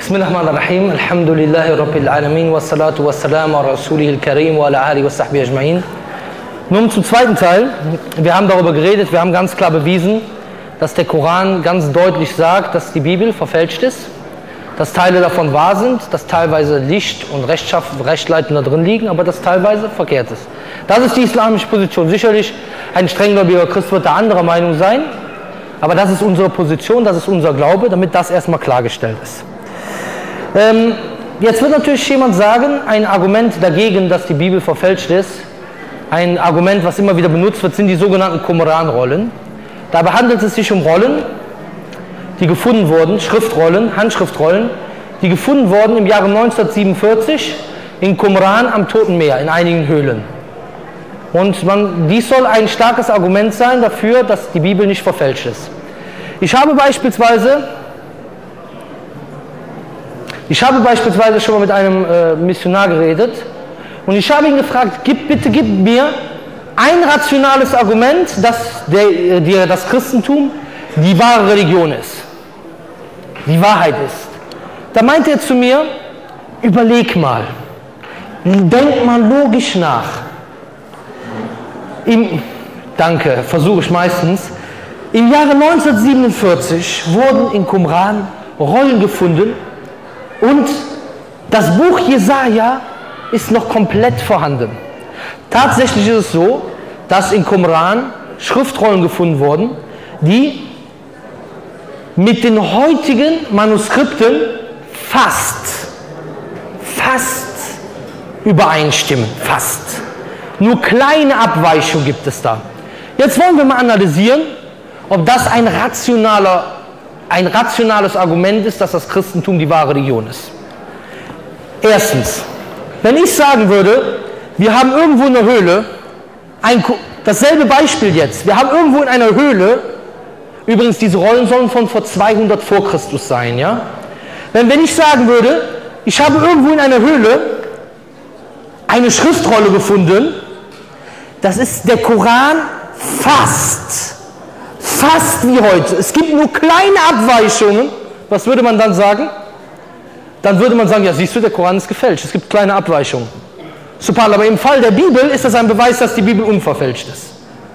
Bismillahirrahmanirrahim. Alhamdulillahi Rabbil Alamin. Wassalatu wassalamu ala Rasulihil Karim wa ala alihi wa sahbihi ajma'in. Nun zum zweiten Teil. Wir haben darüber geredet, wir haben ganz klar bewiesen, dass der Koran ganz deutlich sagt, dass die Bibel verfälscht ist, dass Teile davon wahr sind, dass teilweise Licht und Rechtleiten da drin liegen, aber dass teilweise verkehrt ist. Das ist die islamische Position. Sicherlich, ein strenggläubiger Christ wird da anderer Meinung sein, aber das ist unsere Position, das ist unser Glaube, damit das erstmal klargestellt ist. Jetzt wird natürlich jemand sagen, ein Argument dagegen, dass die Bibel verfälscht ist, ein Argument, was immer wieder benutzt wird, sind die sogenannten Qumran-Rollen. Dabei handelt es sich um Rollen, die gefunden wurden, Schriftrollen, Handschriftrollen, die gefunden wurden im Jahre 1947 in Qumran am Toten Meer, in einigen Höhlen. Und dies soll ein starkes Argument sein dafür, dass die Bibel nicht verfälscht ist. Ich habe beispielsweise schon mal mit einem Missionar geredet und ich habe ihn gefragt, gib mir ein rationales Argument, dass das Christentum die wahre Religion ist, die Wahrheit ist. Da meinte er zu mir, überleg mal, denk mal logisch nach. Danke, versuche ich meistens. Im Jahre 1947 wurden in Qumran Rollen gefunden und das Buch Jesaja ist noch komplett vorhanden. Tatsächlich ist es so, dass in Qumran Schriftrollen gefunden wurden, die mit den heutigen Manuskripten fast übereinstimmen. Fast. Nur kleine Abweichungen gibt es da. Jetzt wollen wir mal analysieren, ob das ein rationales Argument ist, dass das Christentum die wahre Religion ist. Erstens, wenn ich sagen würde, wir haben irgendwo in der Höhle, dasselbe Beispiel jetzt, wir haben irgendwo in einer Höhle, übrigens diese Rollen sollen von vor 200 vor Christus sein, ja? Wenn ich sagen würde, ich habe irgendwo in einer Höhle eine Schriftrolle gefunden, das ist der Koran fast wie heute. Es gibt nur kleine Abweichungen. Was würde man dann sagen? Dann würde man sagen, ja siehst du, der Koran ist gefälscht. Es gibt kleine Abweichungen. Subhanallah, aber im Fall der Bibel ist das ein Beweis, dass die Bibel unverfälscht ist.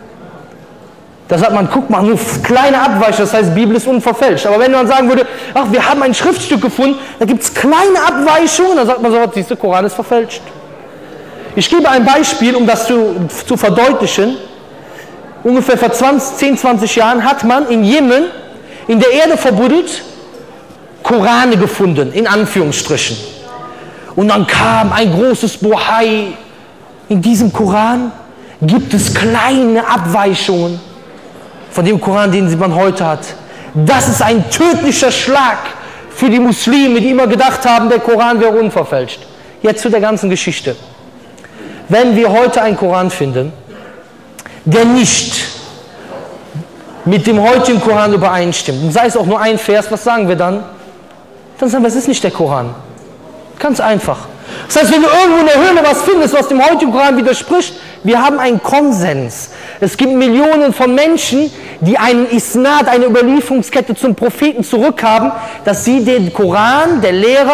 Da sagt man, guck mal, nur kleine Abweichungen, das heißt, die Bibel ist unverfälscht. Aber wenn man sagen würde, ach, wir haben ein Schriftstück gefunden, da gibt es kleine Abweichungen, dann sagt man so, siehst du, der Koran ist verfälscht. Ich gebe ein Beispiel, um das zu verdeutlichen. Ungefähr vor 10, 20 Jahren hat man in Jemen in der Erde verbuddelt Korane gefunden, in Anführungsstrichen. Und dann kam ein großes Bohai. In diesem Koran gibt es kleine Abweichungen von dem Koran, den man heute hat. Das ist ein tödlicher Schlag für die Muslime, die immer gedacht haben, der Koran wäre unverfälscht. Jetzt zu der ganzen Geschichte. Wenn wir heute einen Koran finden, der nicht mit dem heutigen Koran übereinstimmt, und sei es auch nur ein Vers, was sagen wir dann? Dann sagen wir, es ist nicht der Koran. Ganz einfach. Das heißt, wenn du irgendwo in der Höhle was findest, was dem heutigen Koran widerspricht, wir haben einen Konsens. Es gibt Millionen von Menschen, die einen Isnad, eine Überlieferungskette zum Propheten zurückhaben, dass sie den Koran, der Lehrer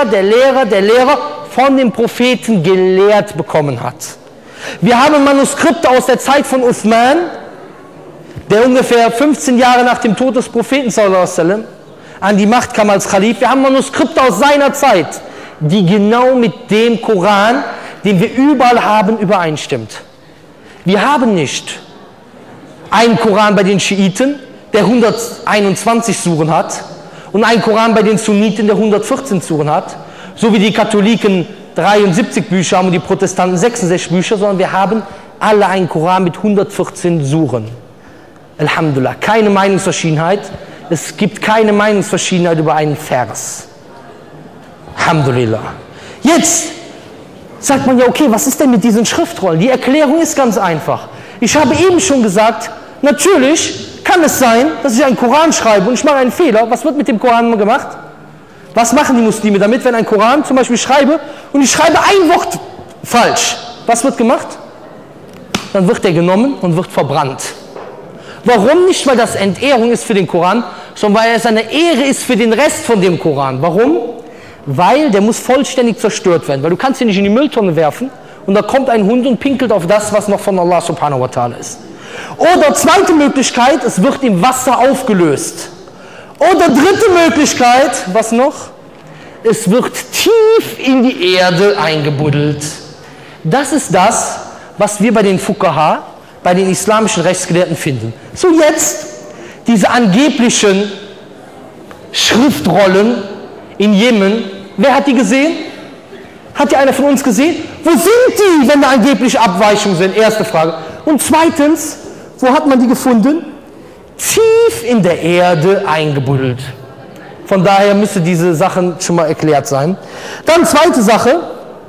von dem Propheten gelehrt bekommen hat. Wir haben Manuskripte aus der Zeit von Uthman, der ungefähr 15 Jahre nach dem Tod des Propheten sallallahu alaihi wasallam an die Macht kam als Khalif. Wir haben Manuskripte aus seiner Zeit, die genau mit dem Koran, den wir überall haben, übereinstimmt. Wir haben nicht einen Koran bei den Schiiten, der 121 Suren hat, und einen Koran bei den Sunniten, der 114 Suren hat, so wie die Katholiken 73 Bücher haben und die Protestanten 66 Bücher, sondern wir haben alle einen Koran mit 114 Suren. Alhamdulillah, keine Meinungsverschiedenheit. Es gibt keine Meinungsverschiedenheit über einen Vers. Alhamdulillah. Jetzt sagt man ja, okay, was ist denn mit diesen Schriftrollen? Die Erklärung ist ganz einfach. Ich habe eben schon gesagt, natürlich kann es sein, dass ich einen Koran schreibe und ich mache einen Fehler. Was wird mit dem Koran gemacht? Was machen die Muslime damit, wenn ein Koran zum Beispiel schreibe und ich schreibe ein Wort falsch? Was wird gemacht? Dann wird der genommen und wird verbrannt. Warum? Nicht, weil das Entehrung ist für den Koran, sondern weil es eine Ehre ist für den Rest von dem Koran. Warum? Weil der muss vollständig zerstört werden. Weil du kannst ihn nicht in die Mülltonne werfen und da kommt ein Hund und pinkelt auf das, was noch von Allah subhanahu wa ta'ala ist. Oder zweite Möglichkeit, es wird im Wasser aufgelöst. Oder dritte Möglichkeit, was noch? Es wird tief in die Erde eingebuddelt. Das ist das, was wir bei den Fuqaha, bei den islamischen Rechtsgelehrten finden. So jetzt diese angeblichen Schriftrollen in Jemen. Wer hat die gesehen? Hat die einer von uns gesehen? Wo sind die, wenn da angeblich Abweichungen sind? Erste Frage. Und zweitens, wo hat man die gefunden? Tief in der Erde eingebuddelt. Von daher müsste diese Sachen schon mal erklärt sein. Dann zweite Sache.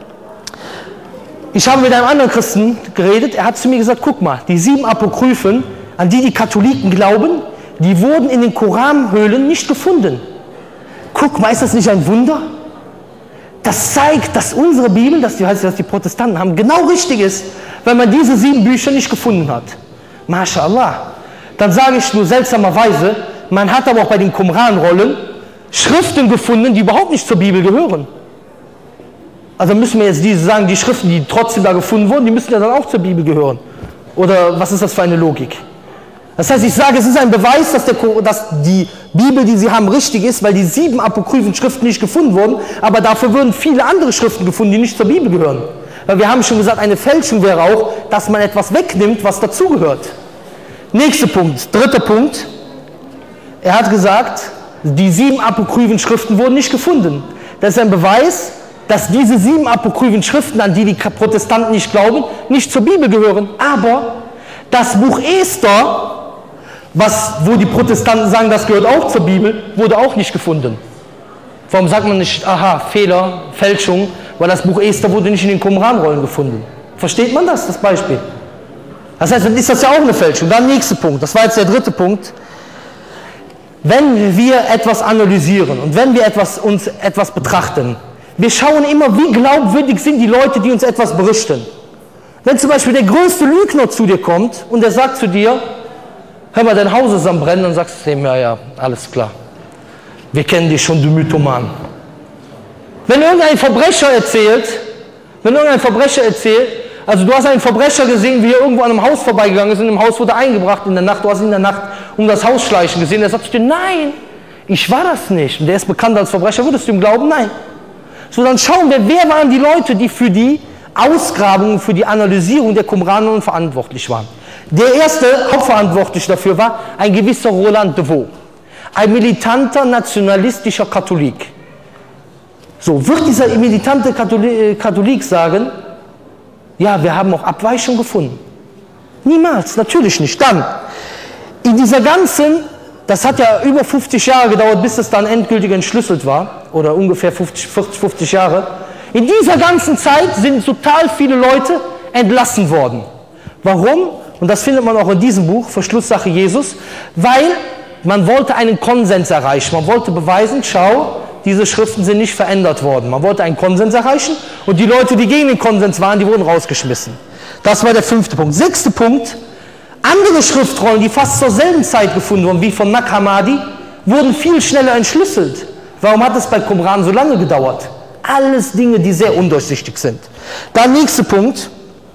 Ich habe mit einem anderen Christen geredet. Er hat zu mir gesagt, guck mal, die 7 Apokryphen, an die die Katholiken glauben, die wurden in den Koranhöhlen nicht gefunden. Guck mal, ist das nicht ein Wunder? Das zeigt, dass unsere Bibel, dass die Protestanten haben, genau richtig ist, weil man diese 7 Bücher nicht gefunden hat. MashaAllah. Dann sage ich nur seltsamerweise, man hat aber auch bei den Qumran-Rollen Schriften gefunden, die überhaupt nicht zur Bibel gehören. Also müssen wir jetzt die Schriften, die trotzdem da gefunden wurden, die müssen ja dann auch zur Bibel gehören. Oder was ist das für eine Logik? Das heißt, ich sage, es ist ein Beweis, dass die Bibel, die sie haben, richtig ist, weil die 7 apokryphen Schriften nicht gefunden wurden, aber dafür würden viele andere Schriften gefunden, die nicht zur Bibel gehören. Weil wir haben schon gesagt, eine Fälschung wäre auch, dass man etwas wegnimmt, was dazugehört. Nächster Punkt, dritter Punkt. Er hat gesagt, die 7 apokryphen Schriften wurden nicht gefunden. Das ist ein Beweis, dass diese 7 apokryphen Schriften, an die die Protestanten nicht glauben, nicht zur Bibel gehören. Aber das Buch Esther, wo die Protestanten sagen, das gehört auch zur Bibel, wurde auch nicht gefunden. Warum sagt man nicht, aha, Fehler, Fälschung, weil das Buch Esther wurde nicht in den Qumran-Rollen gefunden. Versteht man das Beispiel? Das heißt, dann ist das ja auch eine Fälschung. Dann nächster Punkt, das war jetzt der dritte Punkt. Wenn wir etwas analysieren und wenn wir uns etwas betrachten, wir schauen immer, wie glaubwürdig sind die Leute, die uns etwas berichten. Wenn zum Beispiel der größte Lügner zu dir kommt und der sagt zu dir, hör mal, dein Haus ist am Brennen, dann sagst du ihm, ja, alles klar. Wir kennen dich schon, du Mythoman. Wenn irgendein Verbrecher erzählt, also du hast einen Verbrecher gesehen, wie er irgendwo an einem Haus vorbeigegangen ist, und im Haus wurde eingebracht in der Nacht, du hast ihn in der Nacht um das Haus schleichen gesehen, der sagt zu dir, nein, ich war das nicht. Und der ist bekannt als Verbrecher, würdest du ihm glauben? Nein. So, dann schauen wir, wer waren die Leute, die für die Ausgrabungen, für die Analysierung der Qumran verantwortlich waren. Der erste Hauptverantwortliche dafür war ein gewisser Roland de Vaux, ein militanter nationalistischer Katholik. So, wird dieser militante Katholik sagen, ja, wir haben auch Abweichungen gefunden? Niemals, natürlich nicht. Dann, in dieser ganzen, das hat ja über 50 Jahre gedauert, bis es dann endgültig entschlüsselt war, oder ungefähr 50 Jahre. In dieser ganzen Zeit sind total viele Leute entlassen worden. Warum? Und das findet man auch in diesem Buch, Verschlusssache Jesus, weil man wollte einen Konsens erreichen. Man wollte beweisen, schau, diese Schriften sind nicht verändert worden. Man wollte einen Konsens erreichen und die Leute, die gegen den Konsens waren, die wurden rausgeschmissen. Das war der 5. Punkt. 6. Punkt, andere Schriftrollen, die fast zur selben Zeit gefunden wurden, wie von Nag Hammadi, wurden viel schneller entschlüsselt. Warum hat es bei Qumran so lange gedauert? Alles Dinge, die sehr undurchsichtig sind. Dann nächster Punkt,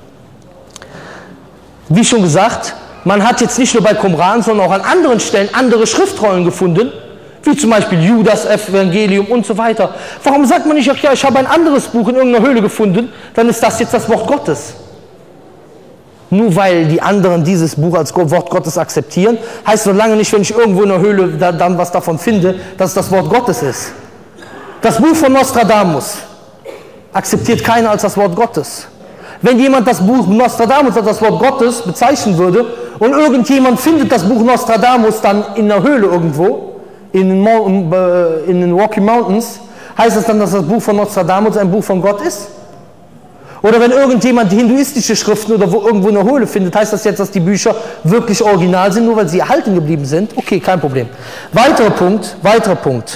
wie schon gesagt, man hat jetzt nicht nur bei Qumran, sondern auch an anderen Stellen andere Schriftrollen gefunden, wie zum Beispiel Judas Evangelium und so weiter. Warum sagt man nicht, ach ja, ich habe ein anderes Buch in irgendeiner Höhle gefunden, dann ist das jetzt das Wort Gottes. Nur weil die anderen dieses Buch als Wort Gottes akzeptieren, heißt noch lange nicht, wenn ich irgendwo in einer Höhle dann was davon finde, dass es das Wort Gottes ist. Das Buch von Nostradamus akzeptiert keiner als das Wort Gottes. Wenn jemand das Buch Nostradamus als das Wort Gottes bezeichnen würde und irgendjemand findet das Buch Nostradamus dann in einer Höhle irgendwo, in den Rocky Mountains, heißt es dann, dass das Buch von Nostradamus ein Buch von Gott ist? Oder wenn irgendjemand die hinduistische Schriften oder irgendwo in einer Höhle findet, heißt das jetzt, dass die Bücher wirklich original sind, nur weil sie erhalten geblieben sind? Okay, kein Problem. Weiterer Punkt.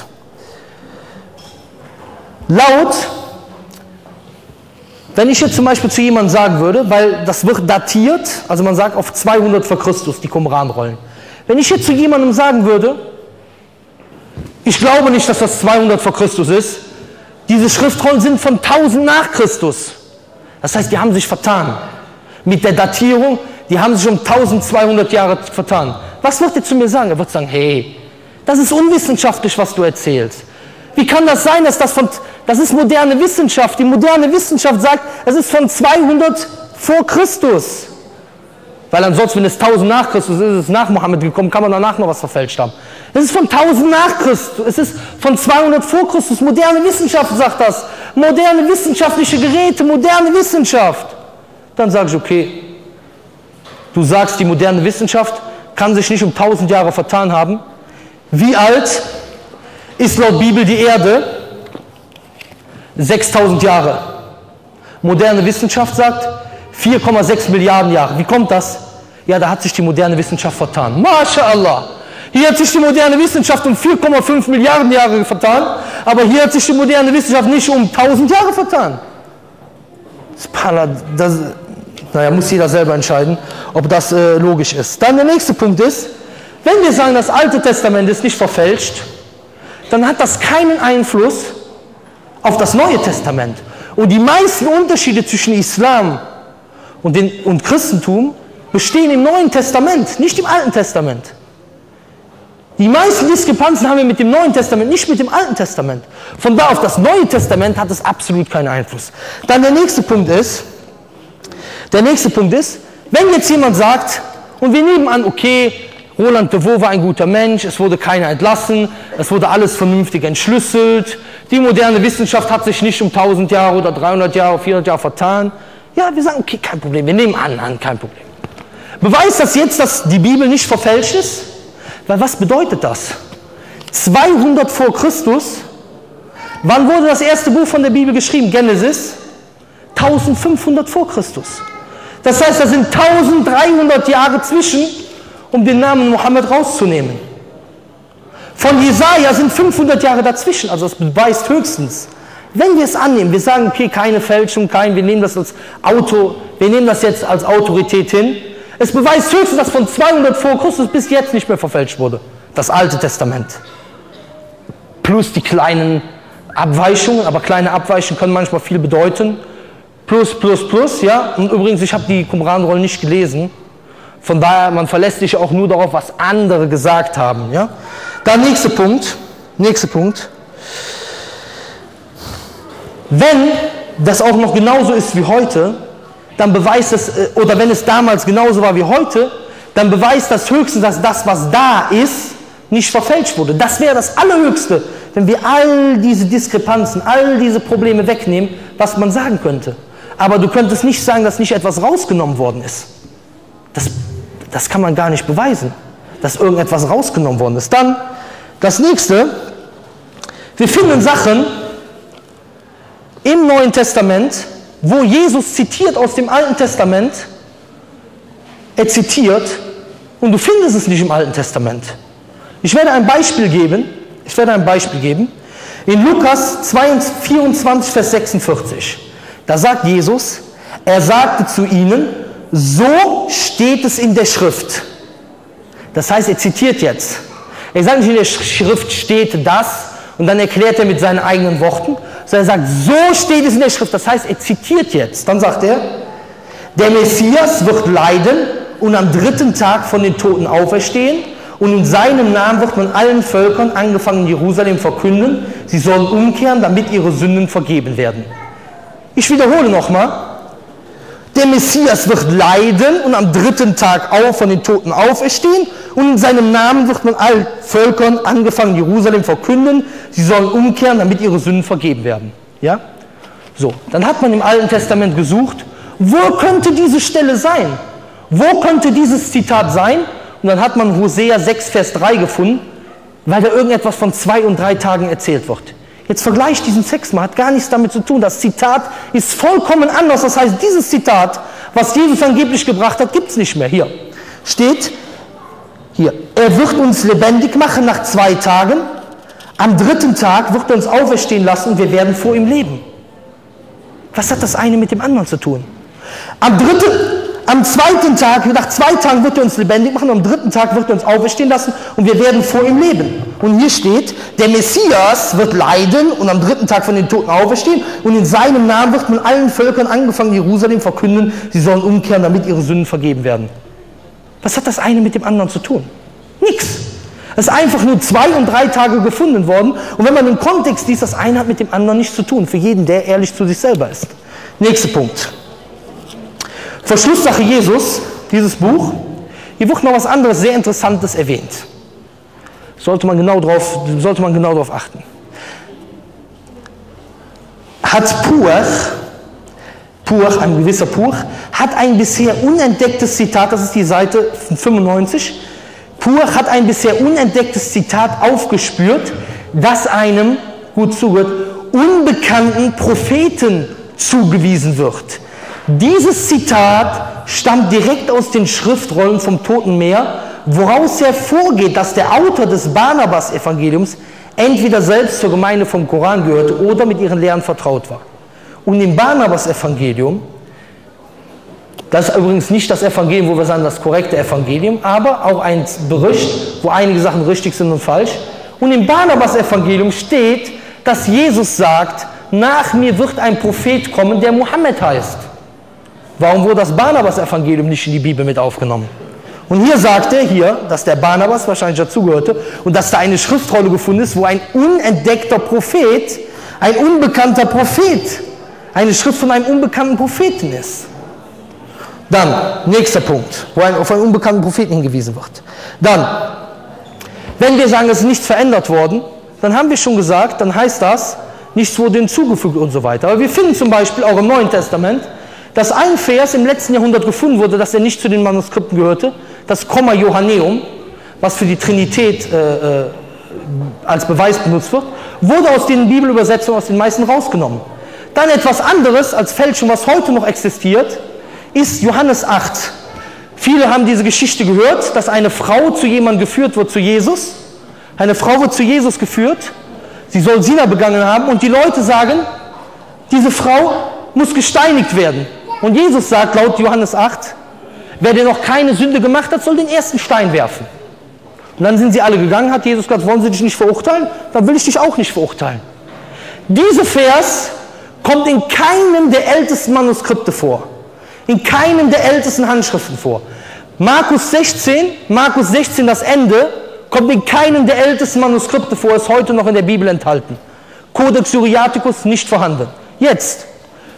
Wenn ich jetzt zum Beispiel zu jemandem sagen würde, weil das wird datiert, also man sagt auf 200 vor Christus, die Qumran-Rollen. Wenn ich jetzt zu jemandem sagen würde, ich glaube nicht, dass das 200 vor Christus ist, Diese Schriftrollen sind von 1000 nach Christus. Das heißt, die haben sich vertan. Mit der Datierung, die haben sich um 1200 Jahre vertan. Was wird er zu mir sagen? Er wird sagen, hey, das ist unwissenschaftlich, was du erzählst. Wie kann das sein, dass das ist moderne Wissenschaft. Die moderne Wissenschaft sagt, es ist von 200 vor Christus. Weil ansonsten, wenn es 1000 nach Christus ist, ist es nach Mohammed gekommen, kann man danach noch was verfälscht haben. Es ist von 1000 nach Christus, es ist von 200 vor Christus. Moderne Wissenschaft sagt das. Moderne wissenschaftliche Geräte, moderne Wissenschaft. Dann sage ich, okay, du sagst, die moderne Wissenschaft kann sich nicht um 1000 Jahre vertan haben. Wie alt ist laut Bibel die Erde? 6000 Jahre. Moderne Wissenschaft sagt 4,6 Milliarden Jahre. Wie kommt das? Ja, da hat sich die moderne Wissenschaft vertan. MashaAllah. Hier hat sich die moderne Wissenschaft um 4,5 Milliarden Jahre vertan, aber hier hat sich die moderne Wissenschaft nicht um 1000 Jahre vertan. Naja, muss jeder selber entscheiden, ob das logisch ist. Dann der nächste Punkt ist, wenn wir sagen, das Alte Testament ist nicht verfälscht, dann hat das keinen Einfluss auf das Neue Testament. Und die meisten Unterschiede zwischen Islam und Christentum bestehen im Neuen Testament, nicht im Alten Testament. Die meisten Diskrepanzen haben wir mit dem Neuen Testament, nicht mit dem Alten Testament. Von da auf das Neue Testament hat es absolut keinen Einfluss. Dann der nächste Punkt ist, wenn jetzt jemand sagt, und wir nehmen an, okay, Roland de Vaux war ein guter Mensch, es wurde keiner entlassen, es wurde alles vernünftig entschlüsselt, die moderne Wissenschaft hat sich nicht um 1000 Jahre oder 300 Jahre, 400 Jahre vertan. Ja, wir sagen, okay, kein Problem, wir nehmen an, kein Problem. Beweist das jetzt, dass die Bibel nicht verfälscht ist? Weil was bedeutet das? 200 vor Christus, wann wurde das erste Buch von der Bibel geschrieben? Genesis? 1500 vor Christus. Das heißt, da sind 1300 Jahre zwischen, um den Namen Mohammed rauszunehmen. Von Jesaja sind 500 Jahre dazwischen, also das beweist höchstens. Wenn wir es annehmen, wir sagen, okay, keine Fälschung, wir nehmen das jetzt als Autorität hin. Es beweist höchstens, dass von 200 vor Christus bis jetzt nicht mehr verfälscht wurde. Das Alte Testament. Plus die kleinen Abweichungen, aber kleine Abweichungen können manchmal viel bedeuten. Plus, ja. Und übrigens, ich habe die Qumran-Rollen nicht gelesen. Von daher, man verlässt sich auch nur darauf, was andere gesagt haben, ja. Dann nächster Punkt. Wenn das auch noch genauso ist wie heute, dann beweist es, oder wenn es damals genauso war wie heute, dann beweist das höchstens, dass das, was da ist, nicht verfälscht wurde. Das wäre das Allerhöchste, wenn wir all diese Diskrepanzen, all diese Probleme wegnehmen, was man sagen könnte. Aber du könntest nicht sagen, dass nicht etwas rausgenommen worden ist. Das kann man gar nicht beweisen, dass irgendetwas rausgenommen worden ist. Dann das nächste, wir finden Sachen im Neuen Testament, wo Jesus zitiert aus dem Alten Testament, er zitiert, und du findest es nicht im Alten Testament. Ich werde ein Beispiel geben. In Lukas 24, Vers 46. Da sagt Jesus, er sagte zu ihnen, so steht es in der Schrift. Das heißt, er zitiert jetzt. Er sagt nicht, in der Schrift steht das, und dann erklärt er mit seinen eigenen Worten, sondern er sagt, so steht es in der Schrift. Das heißt, er zitiert jetzt. Dann sagt er, der Messias wird leiden und am 3. Tag von den Toten auferstehen, und in seinem Namen wird man allen Völkern, angefangen in Jerusalem, verkünden, sie sollen umkehren, damit ihre Sünden vergeben werden. Ich wiederhole nochmal, der Messias wird leiden und am 3. Tag von den Toten auferstehen, und in seinem Namen wird man allen Völkern, angefangen in Jerusalem, verkünden, sie sollen umkehren, damit ihre Sünden vergeben werden. Ja? So, dann hat man im Alten Testament gesucht, wo könnte diese Stelle sein? Wo könnte dieses Zitat sein? Und dann hat man Hosea 6, Vers 3 gefunden, weil da irgendetwas von 2 und 3 Tagen erzählt wird. Jetzt vergleicht diesen Text mal, hat gar nichts damit zu tun. Das Zitat ist vollkommen anders. Das heißt, dieses Zitat, was Jesus angeblich gebracht hat, gibt es nicht mehr. Hier steht, er wird uns lebendig machen nach 2 Tagen. Am 3. Tag wird er uns auferstehen lassen und wir werden vor ihm leben. Was hat das eine mit dem anderen zu tun? Am zweiten Tag, nach 2 Tagen wird er uns lebendig machen, am 3. Tag wird er uns auferstehen lassen und wir werden vor ihm leben. Und hier steht, der Messias wird leiden und am 3. Tag von den Toten auferstehen und in seinem Namen wird man allen Völkern, angefangen Jerusalem, verkünden, sie sollen umkehren, damit ihre Sünden vergeben werden. Was hat das eine mit dem anderen zu tun? Nix. Es ist einfach nur 2 und 3 Tage gefunden worden und wenn man den Kontext liest, das eine hat mit dem anderen nichts zu tun, für jeden, der ehrlich zu sich selber ist. Nächster Punkt. Verschlusssache Jesus, dieses Buch, hier wird noch was anderes sehr Interessantes erwähnt. Sollte man genau drauf achten. Hat Pur, ein gewisser Pur, hat ein bisher unentdecktes Zitat, das ist die Seite 95, Pur hat ein bisher unentdecktes Zitat aufgespürt, das einem, gut zugehört, unbekannten Propheten zugewiesen wird. Dieses Zitat stammt direkt aus den Schriftrollen vom Toten Meer, woraus hervorgeht, dass der Autor des Barnabas-Evangeliums entweder selbst zur Gemeinde vom Koran gehörte oder mit ihren Lehren vertraut war. Und im Barnabas-Evangelium, das ist übrigens nicht das Evangelium, wo wir sagen, das korrekte Evangelium, aber auch ein Bericht, wo einige Sachen richtig sind und falsch. Und im Barnabas-Evangelium steht, dass Jesus sagt, nach mir wird ein Prophet kommen, der Mohammed heißt. Warum wurde das Barnabas-Evangelium nicht in die Bibel mit aufgenommen? Und hier sagt er hier, dass der Barnabas wahrscheinlich dazugehörte und dass da eine Schriftrolle gefunden ist, wo ein unentdeckter Prophet, ein unbekannter Prophet, eine Schrift von einem unbekannten Propheten ist. Dann, nächster Punkt, wo auf einen unbekannten Propheten hingewiesen wird. Dann, wenn wir sagen, es ist nichts verändert worden, dann haben wir schon gesagt, dann heißt das, nichts wurde hinzugefügt und so weiter. Aber wir finden zum Beispiel auch im Neuen Testament, dass ein Vers im letzten Jahrhundert gefunden wurde, dass er nicht zu den Manuskripten gehörte, das Komma Johanneum, was für die Trinität als Beweis benutzt wird, wurde aus den Bibelübersetzungen aus den meisten rausgenommen. Dann etwas anderes als Fälschung, was heute noch existiert, ist Johannes 8. Viele haben diese Geschichte gehört, dass eine Frau zu jemandem geführt wird, zu Jesus. Eine Frau wird zu Jesus geführt, sie soll Sina begangen haben und die Leute sagen, diese Frau muss gesteinigt werden. Und Jesus sagt laut Johannes 8, wer denn noch keine Sünde gemacht hat, soll den ersten Stein werfen. Und dann sind sie alle gegangen, hat Jesus gesagt, wollen sie dich nicht verurteilen? Dann will ich dich auch nicht verurteilen. Dieser Vers kommt in keinem der ältesten Manuskripte vor. In keinem der ältesten Handschriften vor. Markus 16, das Ende, kommt in keinem der ältesten Manuskripte vor, ist heute noch in der Bibel enthalten. Codex Syriacus nicht vorhanden. Jetzt,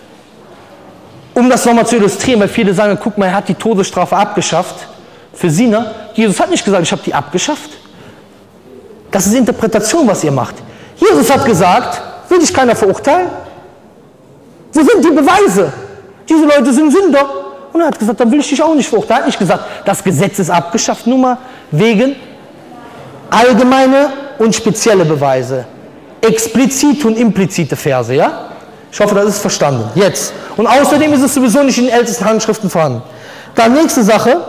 um das nochmal zu illustrieren, weil viele sagen, guck mal, er hat die Todesstrafe abgeschafft für Sina. Jesus hat nicht gesagt, ich habe die abgeschafft. Das ist Interpretation, was ihr macht. Jesus hat gesagt, will dich keiner verurteilen? Wo sind die Beweise? Diese Leute sind Sünder. Und er hat gesagt, dann will ich dich auch nicht verurteilen. Er hat nicht gesagt, das Gesetz ist abgeschafft, nur mal wegen allgemeine und spezielle Beweise. Explizite und implizite Verse, ja? Ich hoffe, das ist verstanden. Jetzt. Und außerdem ist es sowieso nicht in den ältesten Handschriften vorhanden. Dann nächste Sache.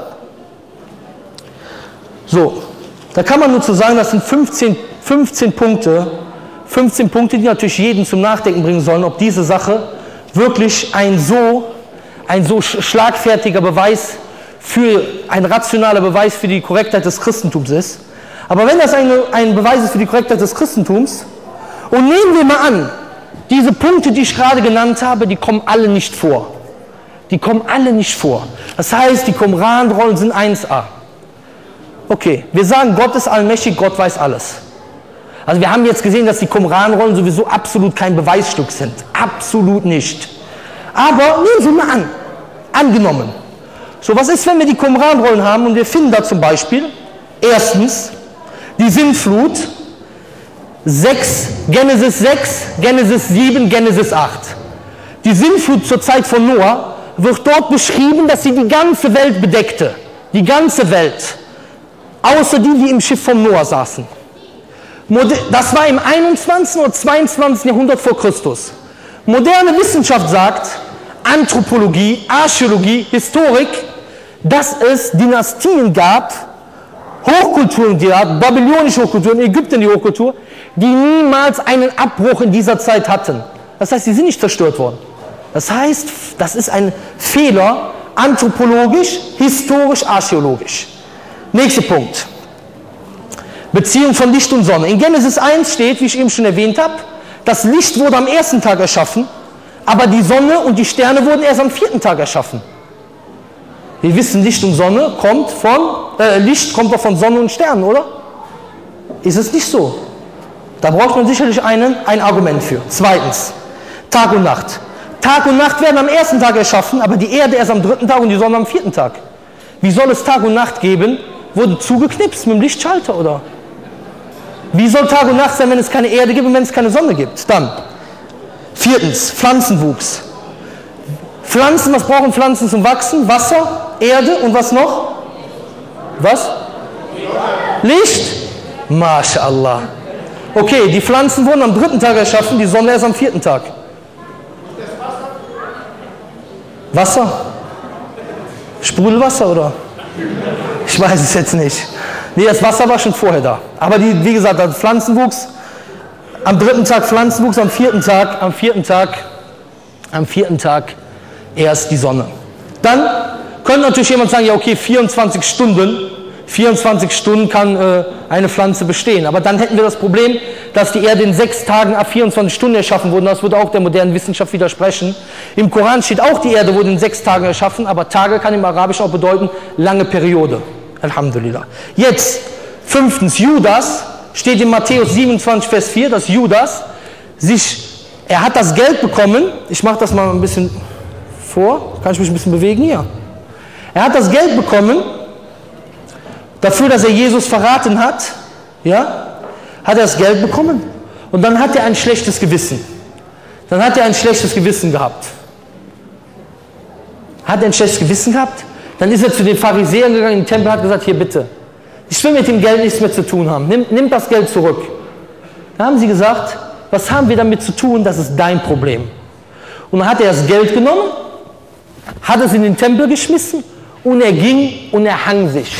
So, da kann man nur zu sagen, das sind 15 Punkte, die natürlich jeden zum Nachdenken bringen sollen, ob diese Sache wirklich ein so schlagfertiger Beweis ein rationaler Beweis für die Korrektheit des Christentums ist. Aber wenn das ein Beweis ist für die Korrektheit des Christentums, und nehmen wir mal an, diese Punkte, die ich gerade genannt habe, die kommen alle nicht vor. Die kommen alle nicht vor. Das heißt, die Qumran-Rollen sind 1a. Okay, wir sagen, Gott ist allmächtig, Gott weiß alles. Also wir haben jetzt gesehen, dass die Qumran-Rollen sowieso absolut kein Beweisstück sind. Absolut nicht. Aber nehmen Sie mal an, angenommen. So, was ist, wenn wir die Qumran-Rollen haben und wir finden da zum Beispiel, erstens, die Sintflut, Genesis 6, Genesis 7, Genesis 8. Die Sintflut zur Zeit von Noah wird dort beschrieben, dass sie die ganze Welt bedeckte. Die ganze Welt. Außer die im Schiff von Noah saßen. Das war im 21. oder 22. Jahrhundert vor Christus. Moderne Wissenschaft sagt, Anthropologie, Archäologie, Historik, dass es Dynastien gab, Hochkulturen gab, babylonische Hochkulturen, Ägypten die Hochkultur, die niemals einen Abbruch in dieser Zeit hatten. Das heißt, sie sind nicht zerstört worden. Das heißt, das ist ein Fehler anthropologisch, historisch, archäologisch. Nächster Punkt. Beziehung von Licht und Sonne. In Genesis 1 steht, wie ich eben schon erwähnt habe, das Licht wurde am ersten Tag erschaffen, aber die Sonne und die Sterne wurden erst am vierten Tag erschaffen. Wir wissen, Licht und Sonne kommt Licht kommt doch von Sonne und Sternen, oder? Ist es nicht so? Da braucht man sicherlich ein Argument für. Zweitens, Tag und Nacht. Tag und Nacht werden am ersten Tag erschaffen, aber die Erde erst am dritten Tag und die Sonne am vierten Tag. Wie soll es Tag und Nacht geben? Wurde zugeknipst mit dem Lichtschalter, oder? Wie soll Tag und Nacht sein, wenn es keine Erde gibt und wenn es keine Sonne gibt? Dann, viertens, Pflanzenwuchs. Pflanzen, was brauchen Pflanzen zum Wachsen? Wasser, Erde und was noch? Was? Licht? MashaAllah. Okay, die Pflanzen wurden am dritten Tag erschaffen, die Sonne erst am vierten Tag. Wasser? Sprudelwasser, oder? Ich weiß es jetzt nicht. Nee, das Wasser war schon vorher da. Aber wie gesagt, der Pflanzenwuchs, am dritten Tag Pflanzenwuchs, am vierten Tag erst die Sonne. Dann könnte natürlich jemand sagen, ja okay, 24 Stunden kann eine Pflanze bestehen. Aber dann hätten wir das Problem, dass die Erde in 6 Tagen ab 24 Stunden erschaffen wurde. Das würde auch der modernen Wissenschaft widersprechen. Im Koran steht auch, die Erde wurde in 6 Tagen erschaffen, aber Tage kann im Arabischen auch bedeuten, lange Periode. Alhamdulillah. Jetzt, 5. Judas, steht in Matthäus 27, Vers 4, dass Judas er hat das Geld bekommen, ich mache das mal ein bisschen vor, kann ich mich ein bisschen bewegen hier. Er hat das Geld bekommen, dafür, dass er Jesus verraten hat, ja, hat er das Geld bekommen. Und dann hat er ein schlechtes Gewissen. Dann hat er ein schlechtes Gewissen gehabt. Hat er ein schlechtes Gewissen gehabt? Dann ist er zu den Pharisäern gegangen, in den Tempel, hat gesagt, hier bitte, ich will mit dem Geld nichts mehr zu tun haben, nimm das Geld zurück. Dann haben sie gesagt, was haben wir damit zu tun, das ist dein Problem. Und dann hat er das Geld genommen, hat es in den Tempel geschmissen und er ging und er hang sich.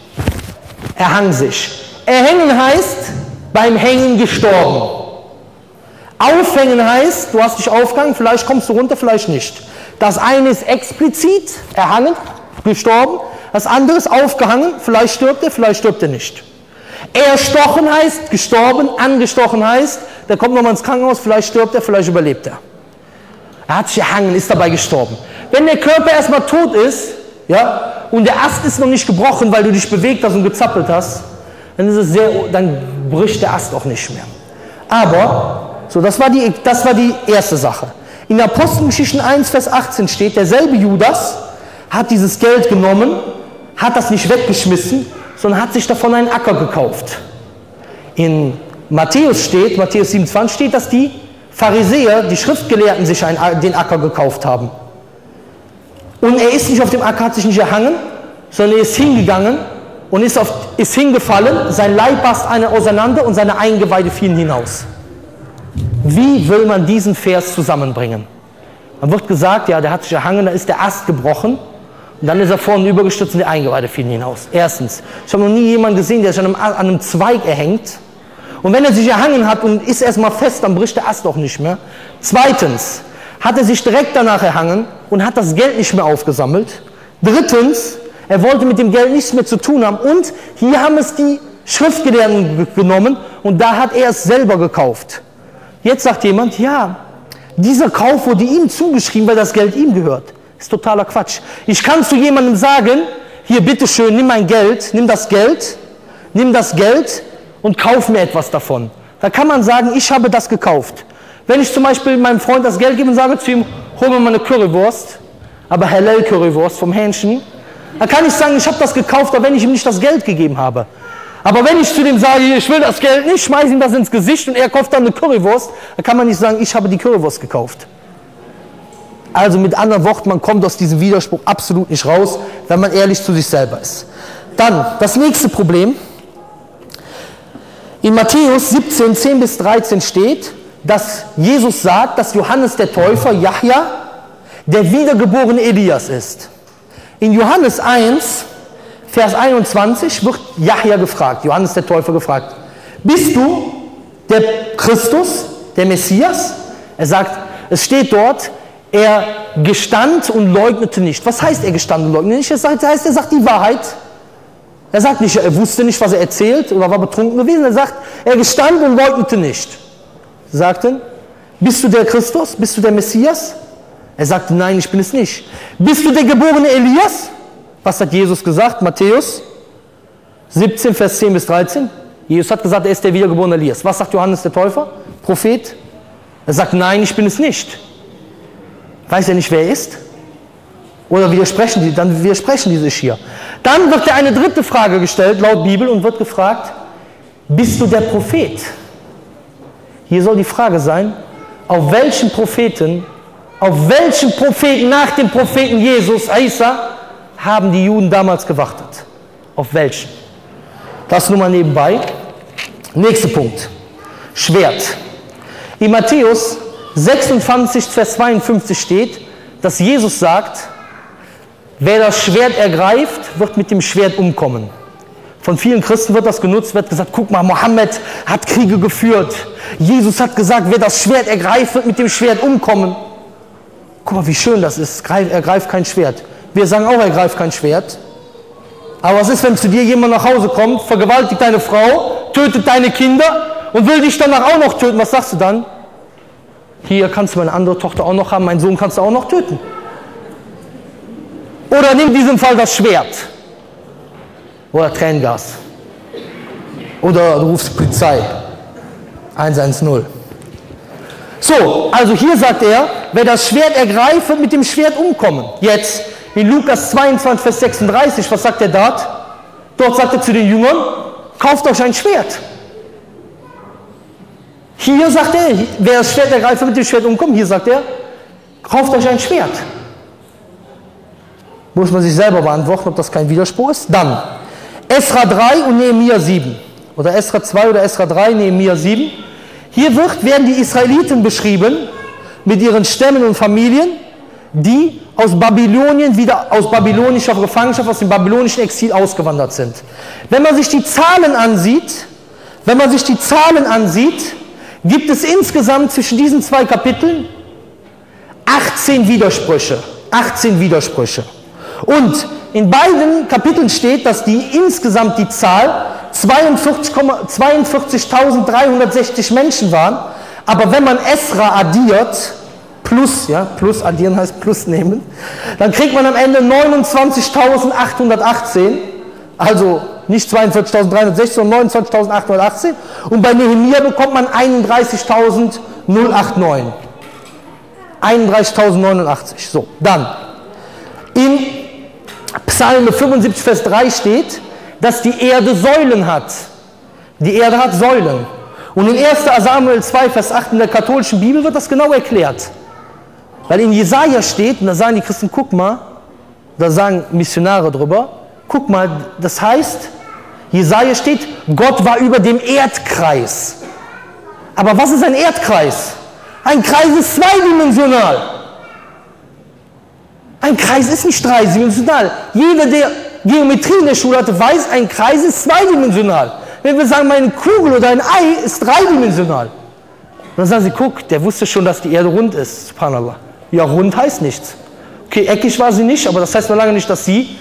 Er hang sich. Erhängen heißt, beim Hängen gestorben. Aufhängen heißt, du hast dich aufgehangen, vielleicht kommst du runter, vielleicht nicht. Das eine ist explizit, erhangen, gestorben. Das andere ist aufgehangen, vielleicht stirbt er nicht. Erstochen heißt, gestorben, angestochen heißt, der kommt nochmal ins Krankenhaus, vielleicht stirbt er, vielleicht überlebt er. Er hat sich erhangen, ist dabei gestorben. Wenn der Körper erstmal tot ist, ja, und der Ast ist noch nicht gebrochen, weil du dich bewegt hast und gezappelt hast, dann bricht der Ast auch nicht mehr. Aber, so, das war die erste Sache. In Apostelgeschichten 1, Vers 18 steht, derselbe Judas hat dieses Geld genommen, hat das nicht weggeschmissen, sondern hat sich davon einen Acker gekauft. In Matthäus 27 steht, dass die Pharisäer, die Schriftgelehrten, sich den Acker gekauft haben. Und er ist nicht auf dem Acker, hat sich nicht erhangen, sondern er ist hingegangen und ist hingefallen, sein Leib barst auseinander und seine Eingeweide fielen hinaus. Wie will man diesen Vers zusammenbringen? Man wird gesagt, ja, der hat sich erhangen, da ist der Ast gebrochen und dann ist er vorne übergestürzt und die Eingeweide fielen hinaus. Erstens, ich habe noch nie jemanden gesehen, der sich an einem Zweig erhängt. Und wenn er sich erhangen hat und ist erstmal fest, dann bricht der Ast auch nicht mehr. Zweitens, hat er sich direkt danach erhangen und hat das Geld nicht mehr aufgesammelt. Drittens, er wollte mit dem Geld nichts mehr zu tun haben. Und hier haben es die Schriftgelehrten genommen und da hat er es selber gekauft. Jetzt sagt jemand, ja, dieser Kauf wurde ihm zugeschrieben, weil das Geld ihm gehört. Das ist totaler Quatsch. Ich kann zu jemandem sagen, hier bitteschön, nimm mein Geld, nimm das Geld und kauf mir etwas davon. Da kann man sagen, ich habe das gekauft. Wenn ich zum Beispiel meinem Freund das Geld gebe und sage zu ihm, hol mir mal eine Currywurst, aber Halal Currywurst vom Hähnchen, dann kann ich sagen, ich habe das gekauft, aber wenn ich ihm nicht das Geld gegeben habe. Aber wenn ich zu dem sage, ich will das Geld nicht, schmeiße ihm das ins Gesicht und er kauft dann eine Currywurst, dann kann man nicht sagen, ich habe die Currywurst gekauft. Also mit anderen Worten, man kommt aus diesem Widerspruch absolut nicht raus, wenn man ehrlich zu sich selber ist. Dann, das nächste Problem. In Matthäus 17, 10 bis 13 steht, dass Jesus sagt, dass Johannes der Täufer, Jahja, der wiedergeborene Elias ist. In Johannes 1, Vers 21 wird Jahja gefragt, Johannes der Täufer gefragt, bist du der Christus, der Messias? Er sagt, es steht dort, Er gestand und leugnete nicht. Was heißt er gestand und leugnete nicht? Das heißt, er sagt die Wahrheit. Er sagt nicht, er wusste nicht, was er erzählt oder war betrunken gewesen. Er sagt, er gestand und leugnete nicht. Sie sagten, bist du der Christus? Bist du der Messias? Er sagte, nein, ich bin es nicht. Bist du der geborene Elias? Was hat Jesus gesagt? Matthäus 17, Vers 10 bis 13. Jesus hat gesagt, er ist der wiedergeborene Elias. Was sagt Johannes der Täufer? Prophet? Er sagt, nein, ich bin es nicht. Weiß er nicht, wer er ist? Oder widersprechen die? Dann widersprechen die sich hier. Dann wird eine dritte Frage gestellt, laut Bibel, und wird gefragt, bist du der Prophet? Hier soll die Frage sein, auf welchen Propheten nach dem Propheten Jesus, Isa, haben die Juden damals gewartet? Auf welchen? Das nur mal nebenbei. Nächster Punkt. Schwert. In Matthäus 26, Vers 52 steht, dass Jesus sagt, wer das Schwert ergreift, wird mit dem Schwert umkommen. Von vielen Christen wird das genutzt, wird gesagt, guck mal, Mohammed hat Kriege geführt. Jesus hat gesagt, wer das Schwert ergreift, wird mit dem Schwert umkommen. Guck mal, wie schön das ist, er greift kein Schwert. Wir sagen auch, er greift kein Schwert. Aber was ist, wenn zu dir jemand nach Hause kommt, vergewaltigt deine Frau, tötet deine Kinder und will dich danach auch noch töten? Was sagst du dann? Hier kannst du meine andere Tochter auch noch haben, meinen Sohn kannst du auch noch töten. Oder nimm in diesem Fall das Schwert. Oder Tränengas. Oder du rufst Polizei. 110. So, also hier sagt er, wer das Schwert ergreift, wird mit dem Schwert umkommen. Jetzt, in Lukas 22, Vers 36, was sagt er dort? Dort sagt er zu den Jüngern, kauft euch ein Schwert. Hier sagt er, wer das Schwert ergreift, wird mit dem Schwert umkommen. Hier sagt er, kauft euch ein Schwert. Muss man sich selber beantworten, ob das kein Widerspruch ist. Dann, Esra 3 und Nehemia 7. Oder Esra 2 oder Esra 3, Nehemia 7. Hier werden die Israeliten beschrieben, mit ihren Stämmen und Familien, die aus Babylonien wieder aus babylonischer Gefangenschaft, aus dem babylonischen Exil ausgewandert sind. Wenn man sich die Zahlen ansieht, gibt es insgesamt zwischen diesen zwei Kapiteln 18 Widersprüche. 18 Widersprüche. Und in beiden Kapiteln steht, dass insgesamt die Zahl 42.360 Menschen waren. Aber wenn man Esra addiert, plus addieren heißt plus nehmen, dann kriegt man am Ende 29.818, also nicht 42.360, sondern 29.818. Und bei Nehemia bekommt man 31.089. 31.089. So, dann in Psalm 75, Vers 3 steht, dass die Erde Säulen hat. Die Erde hat Säulen. Und in 1. Samuel 2, Vers 8 in der katholischen Bibel wird das genau erklärt. Weil in Jesaja steht, und da sagen die Christen, guck mal, da sagen Missionare drüber, guck mal, das heißt, Jesaja steht, Gott war über dem Erdkreis. Aber was ist ein Erdkreis? Ein Kreis ist zweidimensional. Ein Kreis ist nicht dreidimensional. Jeder, der Geometrie in der Schule hatte, weiß, ein Kreis ist zweidimensional. Wenn wir sagen, eine Kugel oder ein Ei ist dreidimensional. Dann sagen sie, guck, der wusste schon, dass die Erde rund ist. Subhanallah. Ja, rund heißt nichts. Okay, eckig war sie nicht, aber das heißt noch lange nicht, dass sie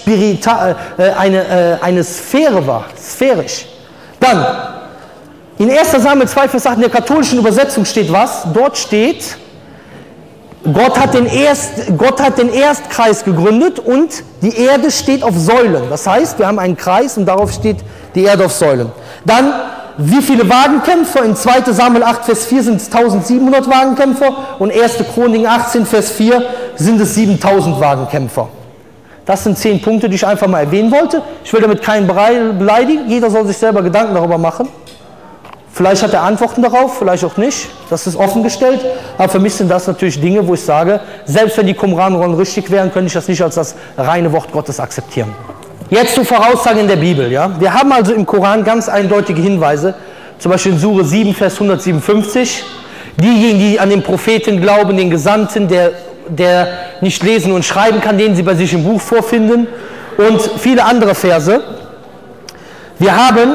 eine Sphäre war. Sphärisch. Dann, in 1. Samuel 2, Vers 8 in der katholischen Übersetzung steht was? Dort steht, Gott hat den Erdkreis gegründet und die Erde steht auf Säulen. Das heißt, wir haben einen Kreis und darauf steht die Erde auf Säulen. Dann, wie viele Wagenkämpfer? In 2. Samuel 8, Vers 4 sind es 1700 Wagenkämpfer und 1. Chronik 18, Vers 4 sind es 7000 Wagenkämpfer. Das sind 10 Punkte, die ich einfach mal erwähnen wollte. Ich will damit keinen beleidigen. Jeder soll sich selber Gedanken darüber machen. Vielleicht hat er Antworten darauf, vielleicht auch nicht. Das ist offengestellt. Aber für mich sind das natürlich Dinge, wo ich sage, selbst wenn die Qumran-Rollen richtig wären, könnte ich das nicht als das reine Wort Gottes akzeptieren. Jetzt zur Voraussage in der Bibel. Ja? Wir haben also im Koran ganz eindeutige Hinweise, zum Beispiel in Sure 7, Vers 157. Diejenigen, die an den Propheten glauben, den Gesandten, der nicht lesen und schreiben kann, den sie bei sich im Buch vorfinden und viele andere Verse. Wir haben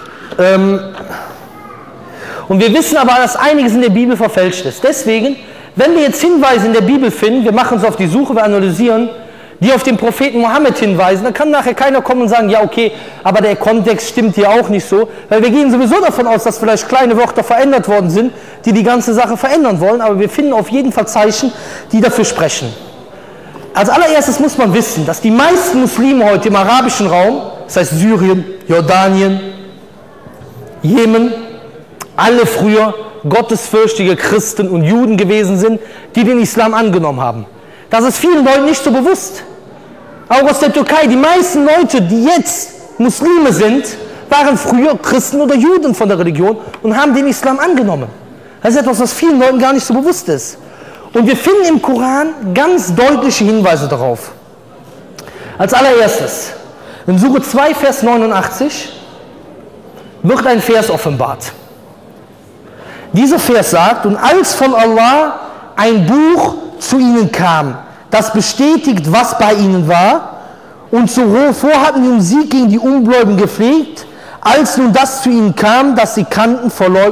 und wir wissen aber, dass einiges in der Bibel verfälscht ist. Deswegen Wenn wir jetzt Hinweise in der Bibel finden, wir machen uns auf die Suche, wir analysieren, die auf den Propheten Mohammed hinweisen, dann kann nachher keiner kommen und sagen, ja okay, aber der Kontext stimmt hier auch nicht so, weil wir gehen sowieso davon aus, dass vielleicht kleine Wörter verändert worden sind, die die ganze Sache verändern wollen, aber wir finden auf jeden Fall Zeichen, die dafür sprechen. Als allererstes muss man wissen, dass die meisten Muslime heute im arabischen Raum, das heißt Syrien, Jordanien, Jemen, alle früher gottesfürchtige Christen und Juden gewesen sind, die den Islam angenommen haben. Das ist vielen Leuten nicht so bewusst. Auch aus der Türkei, die meisten Leute, die jetzt Muslime sind, waren früher Christen oder Juden von der Religion und haben den Islam angenommen. Das ist etwas, was vielen Leuten gar nicht so bewusst ist. Und wir finden im Koran ganz deutliche Hinweise darauf. Als allererstes, in Sure 2, Vers 89, wird ein Vers offenbart. Dieser Vers sagt, und als von Allah ein Buch zu ihnen kam, das bestätigt, was bei ihnen war, und zuvor hatten sie den Sieg gegen die Ungläubigen gepflegt, als nun das zu ihnen kam, das sie kannten,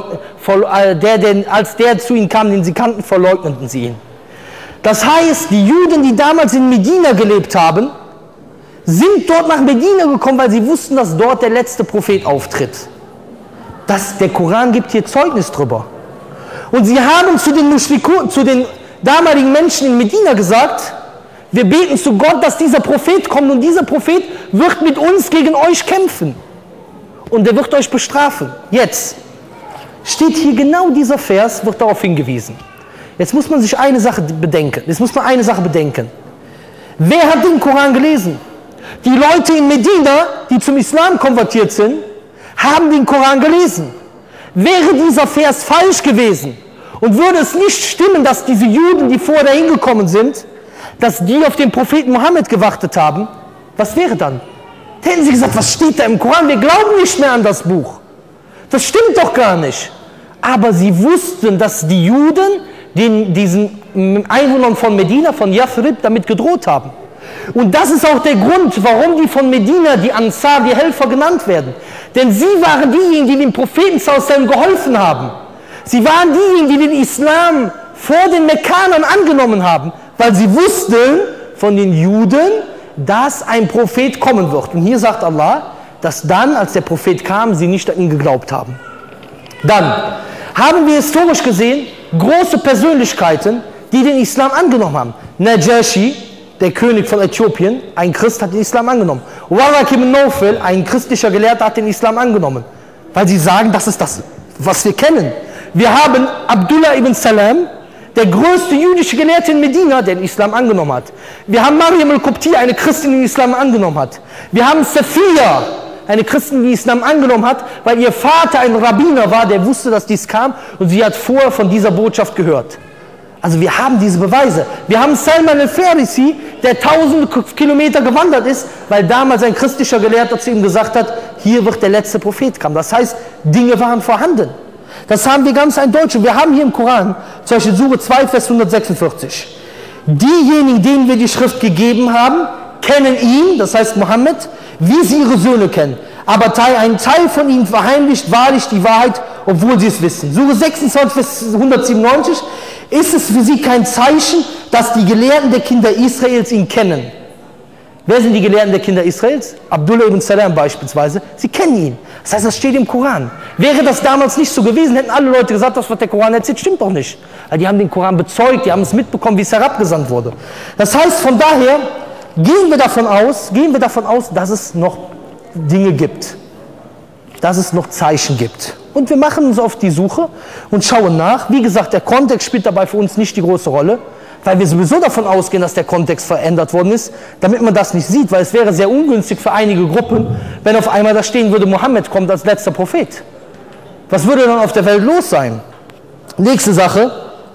als der zu ihnen kam, den sie kannten, verleugneten sie ihn. Das heißt, die Juden, die damals in Medina gelebt haben, sind dort nach Medina gekommen, weil sie wussten, dass dort der letzte Prophet auftritt. Der Koran gibt hier Zeugnis drüber. Und sie haben zu den damaligen Menschen in Medina gesagt, wir beten zu Gott, dass dieser Prophet kommt und dieser Prophet wird mit uns gegen euch kämpfen. Und er wird euch bestrafen. Jetzt steht hier genau dieser Vers, wird darauf hingewiesen. Jetzt muss man sich eine Sache bedenken. Wer hat den Koran gelesen? Die Leute in Medina, die zum Islam konvertiert sind, haben den Koran gelesen. Wäre dieser Vers falsch gewesen und würde es nicht stimmen, dass diese Juden, die vorher dahin gekommen sind, dass die auf den Propheten Mohammed gewartet haben, was wäre dann? Da hätten sie gesagt, was steht da im Koran? Wir glauben nicht mehr an das Buch. Das stimmt doch gar nicht. Aber sie wussten, dass die Juden diesen Einwohnern von Medina, von Yathrib, damit gedroht haben. Und das ist auch der Grund, warum die von Medina, die Ansar, die Helfer genannt werden. Denn sie waren diejenigen, die dem Propheten geholfen haben. Sie waren diejenigen, die den Islam vor den Mekkanern angenommen haben, weil sie wussten von den Juden, dass ein Prophet kommen wird. Und hier sagt Allah, dass dann, als der Prophet kam, sie nicht an ihn geglaubt haben. Dann haben wir historisch gesehen große Persönlichkeiten, die den Islam angenommen haben. Najashi, der König von Äthiopien, ein Christ, hat den Islam angenommen. Waraq ibn Nawfal, ein christlicher Gelehrter, hat den Islam angenommen. Weil sie sagen, das ist das, was wir kennen. Wir haben Abdullah ibn Salam, der größte jüdische Gelehrte in Medina, der den Islam angenommen hat. Wir haben Maryam al-Qubti, eine Christin, die den Islam angenommen hat. Wir haben Safiya, eine Christin, die den Islam angenommen hat, weil ihr Vater ein Rabbiner war, der wusste, dass dies kam und sie hat vorher von dieser Botschaft gehört. Also wir haben diese Beweise. Wir haben Salman al-Farisi, der 1000 Kilometer gewandert ist, weil damals ein christlicher Gelehrter zu ihm gesagt hat, hier wird der letzte Prophet kommen. Das heißt, Dinge waren vorhanden. Das haben wir ganz eindeutig. Wir haben hier im Koran, zum Beispiel Sure 2, Vers 146. Diejenigen, denen wir die Schrift gegeben haben, kennen ihn, das heißt Mohammed, wie sie ihre Söhne kennen. Aber ein Teil von ihnen verheimlicht wahrlich die Wahrheit, obwohl sie es wissen. Sure 26, Vers 197. Ist es für sie kein Zeichen, dass die Gelehrten der Kinder Israels ihn kennen? Wer sind die Gelehrten der Kinder Israels? Abdullah ibn Salam beispielsweise. Sie kennen ihn. Das heißt, das steht im Koran. Wäre das damals nicht so gewesen, hätten alle Leute gesagt, das, was der Koran erzählt, stimmt doch nicht. Weil die haben den Koran bezeugt, die haben es mitbekommen, wie es herabgesandt wurde. Das heißt, von daher gehen wir davon aus, dass es noch Dinge gibt. Dass es noch Zeichen gibt. Und wir machen uns auf die Suche und schauen nach. Wie gesagt, der Kontext spielt dabei für uns nicht die große Rolle, weil wir sowieso davon ausgehen, dass der Kontext verändert worden ist, damit man das nicht sieht, weil es wäre sehr ungünstig für einige Gruppen, wenn auf einmal da stehen würde, Mohammed kommt als letzter Prophet. Was würde dann auf der Welt los sein? Nächste Sache.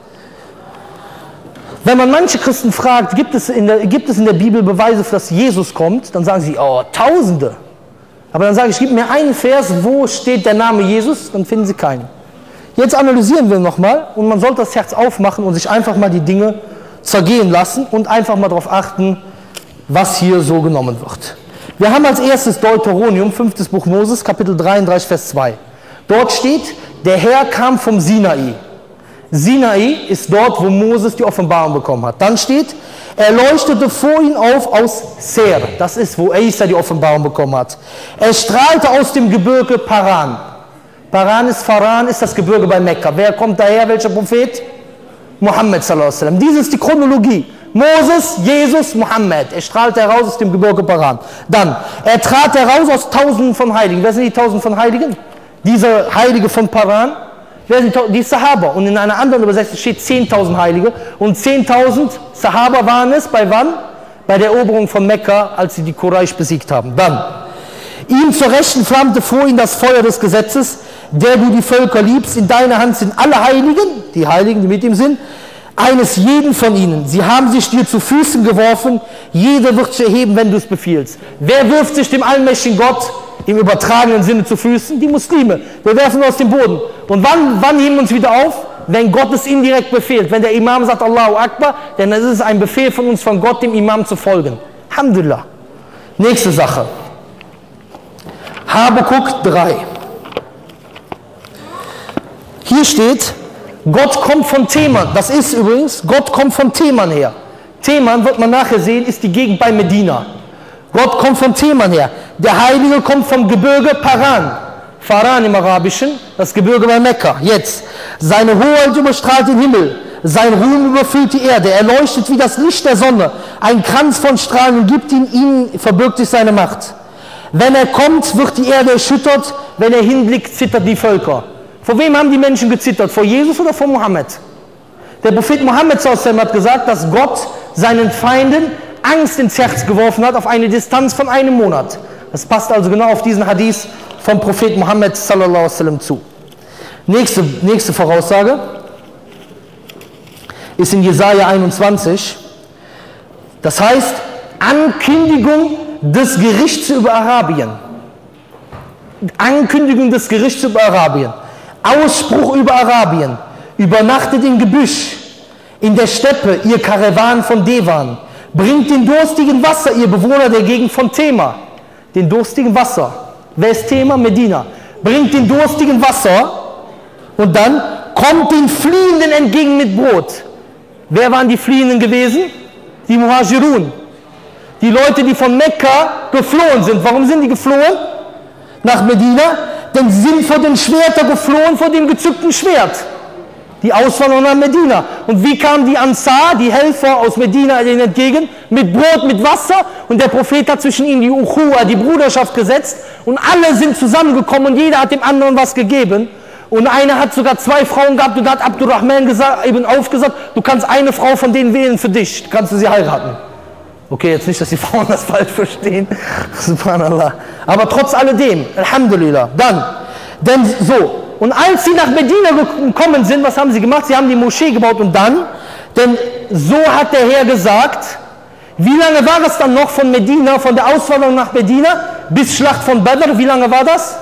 Wenn man manche Christen fragt, gibt es in der Bibel Beweise, dass Jesus kommt, dann sagen sie, oh, Tausende. Aber dann sage ich, gib mir einen Vers, wo steht der Name Jesus, dann finden sie keinen. Jetzt analysieren wir nochmal und man sollte das Herz aufmachen und sich einfach mal die Dinge zergehen lassen und einfach mal darauf achten, was hier so genommen wird. Wir haben als erstes Deuteronomium, 5. Buch Moses, Kapitel 33, Vers 2. Dort steht, der Herr kam vom Sinai. Sinai ist dort, wo Moses die Offenbarung bekommen hat. Dann steht, er leuchtete vor ihm auf aus Seir. Das ist, wo Isa die Offenbarung bekommen hat. Er strahlte aus dem Gebirge Paran. Paran ist das Gebirge bei Mekka. Wer kommt daher? Welcher Prophet? Muhammad sallallahu alaihi wasallam. Dies ist die Chronologie. Moses, Jesus, Muhammad. Er strahlte heraus aus dem Gebirge Paran. Dann, er trat heraus aus Tausenden von Heiligen. Wer sind die Tausenden von Heiligen? Diese Heilige von Paran. Wer sind die Sahaba? Und in einer anderen Übersetzung steht 10.000 Heilige. Und 10.000 Sahaba waren es bei wann? Bei der Eroberung von Mekka, als sie die Quraysh besiegt haben. Dann, ihm zur Rechten flammte vor ihm das Feuer des Gesetzes, der du die Völker liebst. In deiner Hand sind alle Heiligen, die Heiligen, die mit ihm sind, eines jeden von ihnen. Sie haben sich dir zu Füßen geworfen. Jeder wird sich erheben, wenn du es befiehlst. Wer wirft sich dem allmächtigen Gott im übertragenen Sinne zu Füßen? Die Muslime. Wir werfen aus dem Boden. Und wann heben wir uns wieder auf? Wenn Gott es indirekt befehlt. Wenn der Imam sagt Allahu Akbar, dann ist es ein Befehl von uns, von Gott dem Imam zu folgen. Alhamdulillah. Nächste Sache. Habakuk 3. Hier steht, Gott kommt von Teman. Das ist übrigens, Gott kommt von Teman her. Teman, wird man nachher sehen, ist die Gegend bei Medina. Gott kommt von Teman her. Der Heilige kommt vom Gebirge Paran. Faran im Arabischen, das Gebirge bei Mekka. Jetzt, seine Hoheit überstrahlt den Himmel. Sein Ruhm überfüllt die Erde. Er leuchtet wie das Licht der Sonne. Ein Kranz von Strahlen gibt ihm verbirgt sich seine Macht. Wenn er kommt, wird die Erde erschüttert. Wenn er hinblickt, zittert die Völker. Vor wem haben die Menschen gezittert? Vor Jesus oder vor Mohammed? Der Prophet Mohammed hat gesagt, dass Gott seinen Feinden Angst ins Herz geworfen hat auf eine Distanz von einem Monat. Das passt also genau auf diesen Hadith vom Prophet Mohammed sallallahu alaihi wasallam zu. Nächste Voraussage ist in Jesaja 21. Das heißt, Ankündigung des Gerichts über Arabien. Ankündigung des Gerichts über Arabien. Ausspruch über Arabien. Übernachtet im Gebüsch, in der Steppe, ihr Karawan von Devan. Bringt den durstigen Wasser, ihr Bewohner der Gegend von Tema. Den durstigen Wasser. Wer ist Tema? Medina. Bringt den durstigen Wasser und dann kommt den Fliehenden entgegen mit Brot. Wer waren die Fliehenden gewesen? Die Muhajirun. Die Leute, die von Mekka geflohen sind. Warum sind die geflohen? Nach Medina? Denn sie sind vor den Schwertern geflohen, vor dem gezückten Schwert. Die Auswanderung nach Medina. Und wie kamen die Ansar, die Helfer aus Medina ihnen entgegen? Mit Brot, mit Wasser. Und der Prophet hat zwischen ihnen die Uchuwa, die Bruderschaft gesetzt. Und alle sind zusammengekommen und jeder hat dem anderen was gegeben. Und einer hat sogar 2 Frauen gehabt und hat Abdurrahman eben aufgesagt, du kannst eine Frau von denen wählen für dich, kannst du sie heiraten. Okay, jetzt nicht, dass die Frauen das falsch verstehen. Subhanallah. Aber trotz alledem, Alhamdulillah. Denn so. Und als sie nach Medina gekommen sind, was haben sie gemacht? Sie haben die Moschee gebaut und dann, denn so hat der Herr gesagt, wie lange war das dann noch von Medina, von der Auswanderung nach Medina bis Schlacht von Badr? Wie lange war das?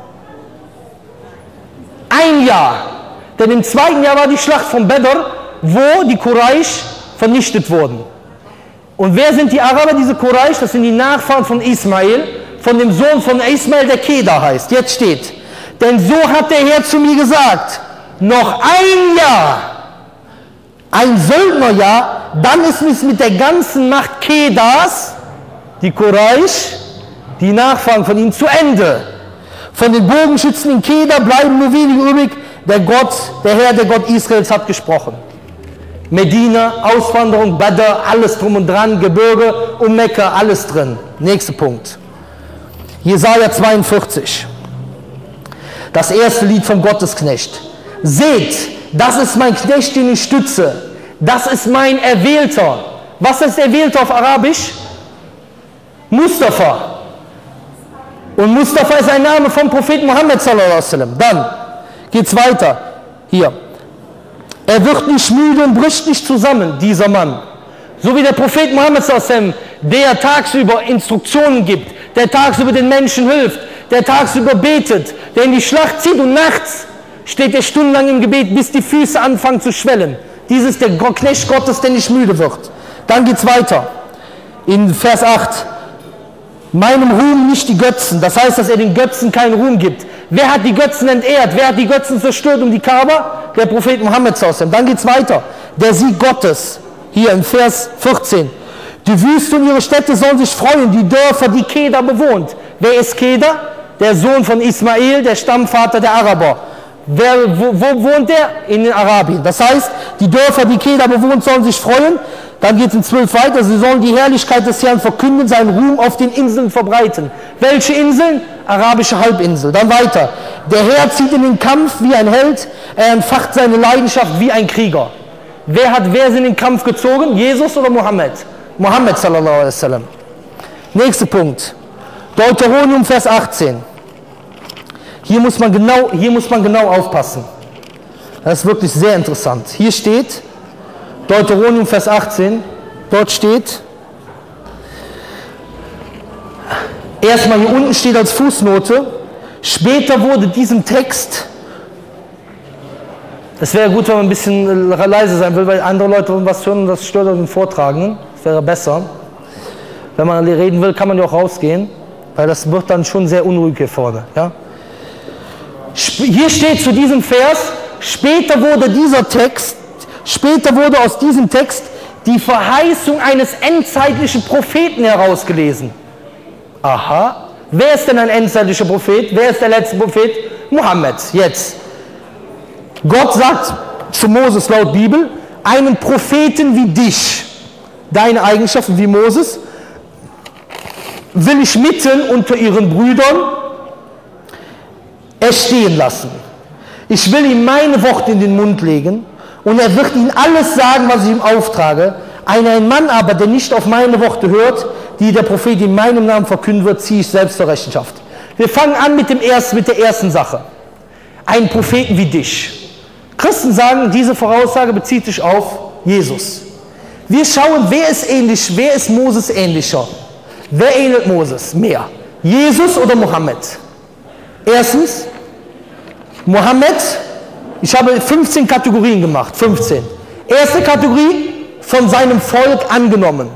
1 Jahr. Denn im 2. Jahr war die Schlacht von Badr, wo die Quraysh vernichtet wurden. Und wer sind die Araber, diese Quraysh? Das sind die Nachfahren von Ismail, von dem Sohn von Ismail, der Kedar heißt. Jetzt steht, denn so hat der Herr zu mir gesagt, noch 1 Jahr, ein Söldnerjahr, dann ist es mit der ganzen Macht Kedars, die Quraysh, die Nachfahren von ihnen, zu Ende. Von den Bogenschützen in Kedar bleiben nur wenige übrig. Der Herr, der Gott Israels, hat gesprochen. Medina, Auswanderung, Badr, alles drum und dran, Gebirge, Mekka, alles drin. Nächster Punkt. Jesaja 42. Das erste Lied vom Gottesknecht. Seht, das ist mein Knecht, den ich stütze. Das ist mein Erwählter. Was ist Erwählter auf Arabisch? Mustafa. Und Mustafa ist ein Name vom Propheten Mohammed sallallahu alaihi wasallam. Dann geht's weiter. Hier. Er wird nicht müde und bricht nicht zusammen, dieser Mann. So wie der Prophet Mohammed sallallahu alaihi wasallam, der tagsüber Instruktionen gibt, der tagsüber den Menschen hilft, der tagsüber betet, der in die Schlacht zieht und nachts steht er stundenlang im Gebet, bis die Füße anfangen zu schwellen. Dies ist der Knecht Gottes, der nicht müde wird. Dann geht's weiter. In Vers 8. Meinem Ruhm nicht die Götzen. Das heißt, dass er den Götzen keinen Ruhm gibt. Wer hat die Götzen entehrt? Wer hat die Götzen zerstört um die Kaaba? Der Prophet Mohammed. Dann geht es weiter. Der Sieg Gottes. Hier im Vers 14. Die Wüste und ihre Städte sollen sich freuen, die Dörfer, die Kedar bewohnt. Wer ist Kedar? Der Sohn von Ismail, der Stammvater der Araber. Wo wohnt der? In Arabien. Das heißt, die Dörfer, die Kedar bewohnt, sollen sich freuen. Dann geht es in 12 weiter. Sie sollen die Herrlichkeit des Herrn verkünden, seinen Ruhm auf den Inseln verbreiten. Welche Inseln? Arabische Halbinsel. Dann weiter. Der Herr zieht in den Kampf wie ein Held. Er entfacht seine Leidenschaft wie ein Krieger. Wer ist in den Kampf gezogen? Jesus oder Mohammed? Mohammed sallallahu alaihi wasallam. Nächster Punkt. Deuteronomium Vers 18. Hier muss man genau aufpassen. Das ist wirklich sehr interessant. Hier steht, Deuteronomium Vers 18, dort steht, erstmal hier unten steht als Fußnote, später wurde diesem Text, es wäre gut, wenn man ein bisschen leise sein will, weil andere Leute was hören und das stört den Vortragenden. Das wäre besser. Wenn man reden will, kann man ja auch rausgehen, weil das wird dann schon sehr unruhig hier vorne. Ja? Hier steht zu diesem Vers, später wurde aus diesem Text die Verheißung eines endzeitlichen Propheten herausgelesen. Aha. Wer ist denn ein endzeitlicher Prophet? Wer ist der letzte Prophet? Mohammed. Jetzt. Gott sagt zu Moses laut Bibel, einen Propheten wie dich, deine Eigenschaften wie Moses, will ich mitten unter ihren Brüdern erstehen lassen. Ich will ihm meine Worte in den Mund legen und er wird ihnen alles sagen, was ich ihm auftrage. Ein Mann aber, der nicht auf meine Worte hört, die der Prophet in meinem Namen verkünden wird, ziehe ich selbst zur Rechenschaft. Wir fangen an mit der ersten Sache. Einen Propheten wie dich. Christen sagen, diese Voraussage bezieht sich auf Jesus. Wir schauen, wer ist ähnlich, wer ist Moses ähnlicher? Wer ähnelt Moses mehr? Jesus oder Mohammed? Erstens, Mohammed, ich habe 15 Kategorien gemacht, 15. Erste Kategorie, von seinem Volk angenommen.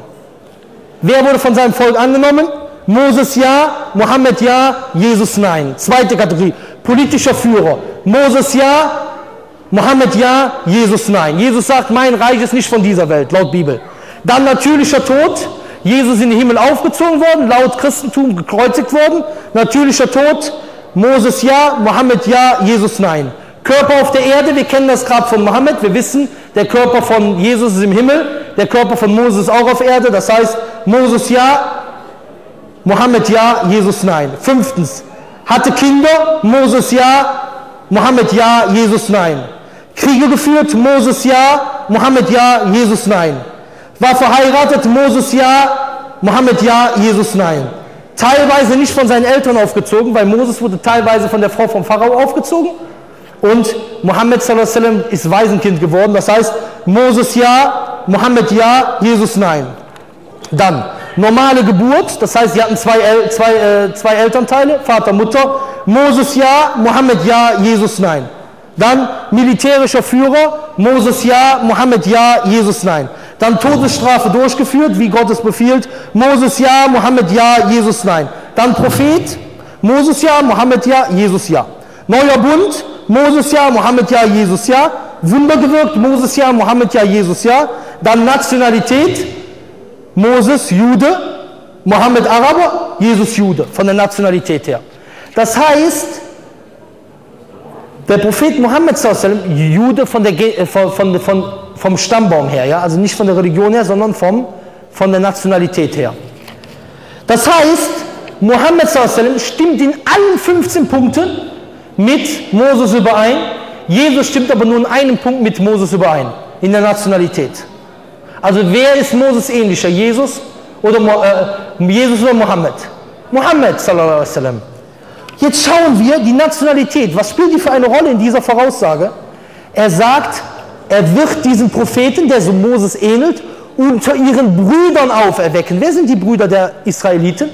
Wer wurde von seinem Volk angenommen? Moses ja, Mohammed ja, Jesus nein. Zweite Kategorie, politischer Führer. Moses ja, Mohammed ja, Jesus nein. Jesus sagt, mein Reich ist nicht von dieser Welt, laut Bibel. Dann natürlicher Tod, Jesus in den Himmel aufgezogen worden, laut Christentum gekreuzigt worden. Natürlicher Tod, Moses ja, Mohammed ja, Jesus nein. Körper auf der Erde, wir kennen das Grab von Mohammed, wir wissen, der Körper von Jesus ist im Himmel, der Körper von Moses ist auch auf Erde, das heißt, Moses ja, Mohammed ja, Jesus nein. Fünftens, hatte Kinder, Moses ja, Mohammed ja, Jesus nein. Kriege geführt, Moses ja, Mohammed ja, Jesus nein. War verheiratet, Moses ja, Mohammed ja, Jesus nein. Teilweise nicht von seinen Eltern aufgezogen, weil Moses wurde teilweise von der Frau vom Pharao aufgezogen. Und Mohammed sallallahu alaihi wasallam ist Waisenkind geworden. Das heißt, Moses ja, Mohammed ja, Jesus nein. Dann normale Geburt, das heißt, sie hatten zwei Elternteile, Vater, Mutter. Moses ja, Mohammed ja, Jesus nein. Dann militärischer Führer, Moses ja, Mohammed ja, Jesus nein. Dann Todesstrafe durchgeführt, wie Gott es befiehlt. Moses ja, Mohammed ja, Jesus nein. Dann Prophet, Moses ja, Mohammed ja, Jesus ja. Neuer Bund, Moses ja, Mohammed ja, Jesus ja. Wunder gewirkt, Moses ja, Mohammed ja, Jesus ja. Dann Nationalität, Moses Jude, Mohammed Araber, Jesus Jude, von der Nationalität her. Das heißt, der Prophet Mohammed Jude vom Stammbaum her, ja? Also nicht von der Religion her, sondern von der Nationalität her. Das heißt, Mohammed stimmt in allen 15 Punkten mit Moses überein. Jesus stimmt aber nur in einem Punkt mit Moses überein, in der Nationalität. Also wer ist Moses ähnlicher, Jesus oder Mohammed? Mohammed sallallahu alaihi wasallam. Jetzt schauen wir die Nationalität. Was spielt die für eine Rolle in dieser Voraussage? Er sagt, er wird diesen Propheten, der so Moses ähnelt, unter ihren Brüdern auferwecken. Wer sind die Brüder der Israeliten?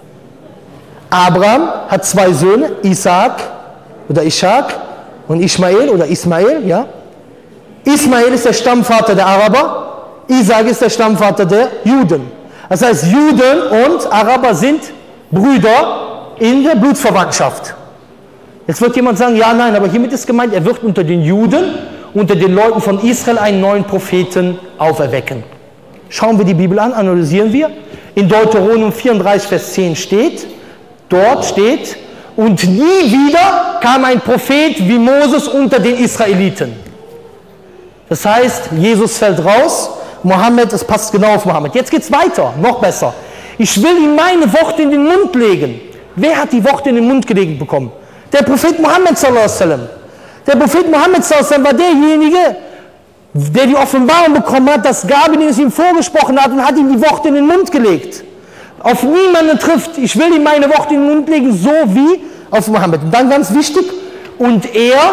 Abraham hat 2 Söhne, Isaak oder Ishak und Ismael oder Ismael. Ja? Ismael ist der Stammvater der Araber, Isaak ist der Stammvater der Juden. Das heißt, Juden und Araber sind Brüder in der Blutsverwandtschaft. Jetzt wird jemand sagen, ja, nein, aber hiermit ist gemeint, er wird unter den Juden, unter den Leuten von Israel einen neuen Propheten auferwecken. Schauen wir die Bibel an, analysieren wir. In Deuteronomium 34, Vers 10 dort steht, und nie wieder kam ein Prophet wie Moses unter den Israeliten. Das heißt, Jesus fällt raus, Mohammed, es passt genau auf Mohammed. Jetzt geht es weiter, noch besser. Ich will ihm meine Worte in den Mund legen. Wer hat die Worte in den Mund gelegt bekommen? Der Prophet Mohammed sallallahu alaihi wasallam. Der Prophet Mohammed sallallahu alaihi wasallam war derjenige, der die Offenbarung bekommen hat, dass Gabriel es ihm vorgesprochen hat und hat ihm die Worte in den Mund gelegt. Auf niemanden trifft, ich will ihm meine Worte in den Mund legen, so wie auf Mohammed. Und dann ganz wichtig, und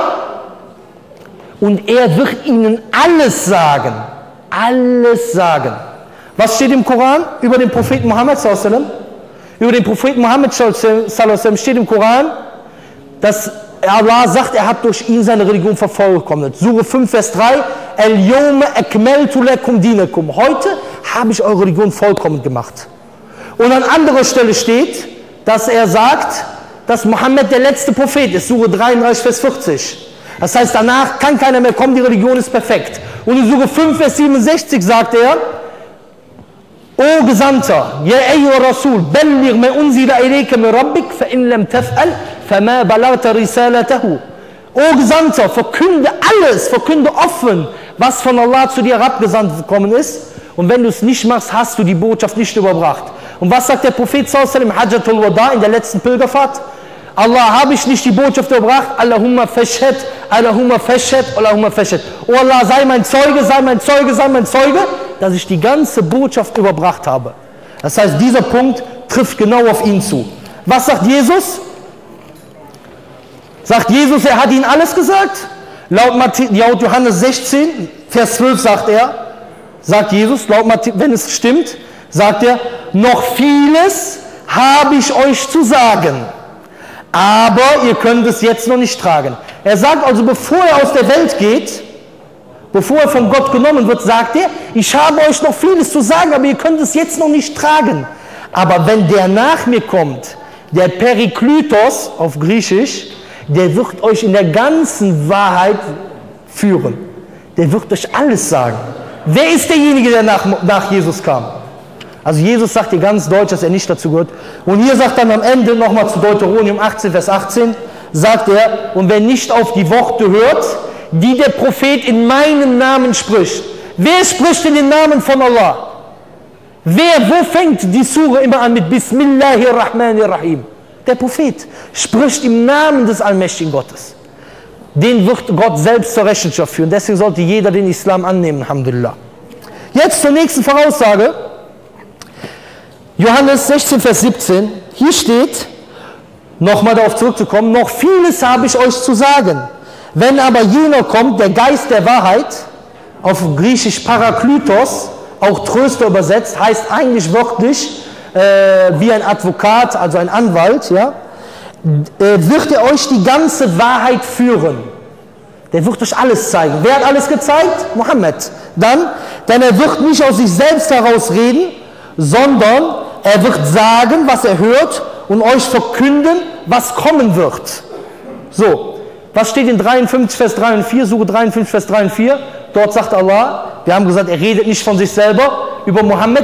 er wird ihnen alles sagen. Alles sagen. Was steht im Koran über den Propheten Mohammed sallallahu alaihi wasallam? Über den Propheten Mohammed sallallahu alaihi wasallam steht im Koran, dass Allah sagt, er hat durch ihn seine Religion vervollkommnet. Sure 5, Vers 3, El-Yawma akmaltu lakum dinakum. Heute habe ich eure Religion vollkommen gemacht. Und an anderer Stelle steht, dass er sagt, dass Mohammed der letzte Prophet ist. Sure 33, Vers 40. Das heißt, danach kann keiner mehr kommen, die Religion ist perfekt. Und in Sure 5, Vers 67 sagt er, O Gesandter, Ya ayyuha Rasul, balligh ma unzila ilayka min rabbik, fa in lam taf'al, fama balagta risalatahu. O Gesandter, verkünde alles, verkünde offen, was von Allah zu dir herabgesandt gekommen ist. Und wenn du es nicht machst, hast du die Botschaft nicht überbracht. Und was sagt der Prophet sallallahu alaihi wasallam im Hajjatul Wada in der letzten Pilgerfahrt? Allah, habe ich nicht die Botschaft überbracht? Allahumma fashhad, Allahumma fashhad, Allahumma fashhad. Oh Allah, sei mein Zeuge, sei mein Zeuge, sei mein Zeuge, dass ich die ganze Botschaft überbracht habe. Das heißt, dieser Punkt trifft genau auf ihn zu. Was sagt Jesus? Sagt Jesus, er hat ihnen alles gesagt? Laut Johannes 16, Vers 12 sagt Jesus, wenn es stimmt, sagt er, noch vieles habe ich euch zu sagen, aber ihr könnt es jetzt noch nicht tragen. Er sagt also, bevor er aus der Welt geht, bevor er von Gott genommen wird, sagt er, ich habe euch noch vieles zu sagen, aber ihr könnt es jetzt noch nicht tragen. Aber wenn der nach mir kommt, der Periklytos auf Griechisch, der wird euch in der ganzen Wahrheit führen. Der wird euch alles sagen. Wer ist derjenige, der nach Jesus kam? Also Jesus sagt hier ganz deutsch, dass er nicht dazu gehört. Und hier sagt dann am Ende nochmal zu Deuteronomium 18, Vers 18, sagt er, und wer nicht auf die Worte hört, die der Prophet in meinem Namen spricht. Wer spricht in den Namen von Allah? Wo fängt die Sure immer an mit Bismillahirrahmanirrahim? Der Prophet spricht im Namen des allmächtigen Gottes. Den wird Gott selbst zur Rechenschaft führen. Deswegen sollte jeder den Islam annehmen, Alhamdulillah. Jetzt zur nächsten Voraussage. Johannes 16, Vers 17. Hier steht, nochmal darauf zurückzukommen, noch vieles habe ich euch zu sagen. Wenn aber jener kommt, der Geist der Wahrheit, auf Griechisch Paraklytos, auch Tröster übersetzt, heißt eigentlich wörtlich wie ein Advokat, also ein Anwalt, ja, wird er euch die ganze Wahrheit führen. Der wird euch alles zeigen. Wer hat alles gezeigt? Mohammed. Denn er wird nicht aus sich selbst heraus reden, sondern er wird sagen, was er hört und euch verkünden, was kommen wird. So. Was steht in 53, Vers 3 und 4, Sure 53, Vers 3 und 4? Dort sagt Allah, wir haben gesagt, er redet nicht von sich selber, über Mohammed,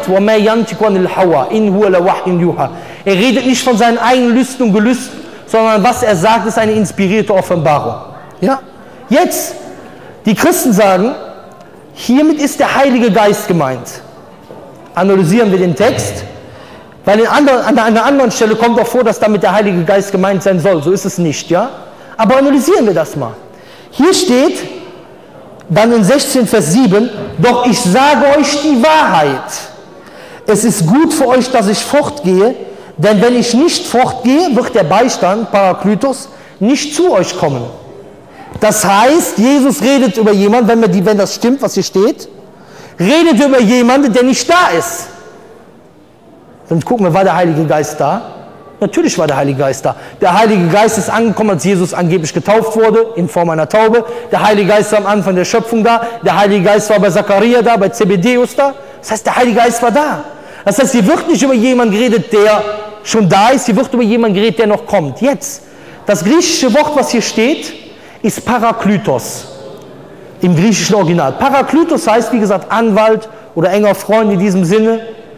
er redet nicht von seinen eigenen Lüsten und Gelüsten, sondern was er sagt, ist eine inspirierte Offenbarung. Ja? Jetzt, die Christen sagen, hiermit ist der Heilige Geist gemeint. Analysieren wir den Text, weil an einer anderen Stelle kommt auch vor, dass damit der Heilige Geist gemeint sein soll. So ist es nicht, ja? Aber analysieren wir das mal. Hier steht dann in 16 Vers 7, doch ich sage euch die Wahrheit. Es ist gut für euch, dass ich fortgehe, denn wenn ich nicht fortgehe, wird der Beistand, Paraklytos, nicht zu euch kommen. Das heißt, Jesus redet über jemanden, wenn das stimmt, was hier steht, redet über jemanden, der nicht da ist. Dann gucken wir, war der Heilige Geist da? Natürlich war der Heilige Geist da. Der Heilige Geist ist angekommen, als Jesus angeblich getauft wurde, in Form einer Taube. Der Heilige Geist war am Anfang der Schöpfung da. Der Heilige Geist war bei Zachariah da, bei Zebedeus da. Das heißt, der Heilige Geist war da. Das heißt, hier wird nicht über jemanden geredet, der schon da ist. Hier wird über jemanden geredet, der noch kommt. Jetzt. Das griechische Wort, was hier steht, ist Parakletos. Im griechischen Original. Parakletos heißt, wie gesagt, Anwalt oder enger Freund in diesem Sinne.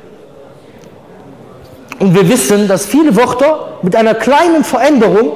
Und wir wissen, dass viele Wörter mit einer kleinen Veränderung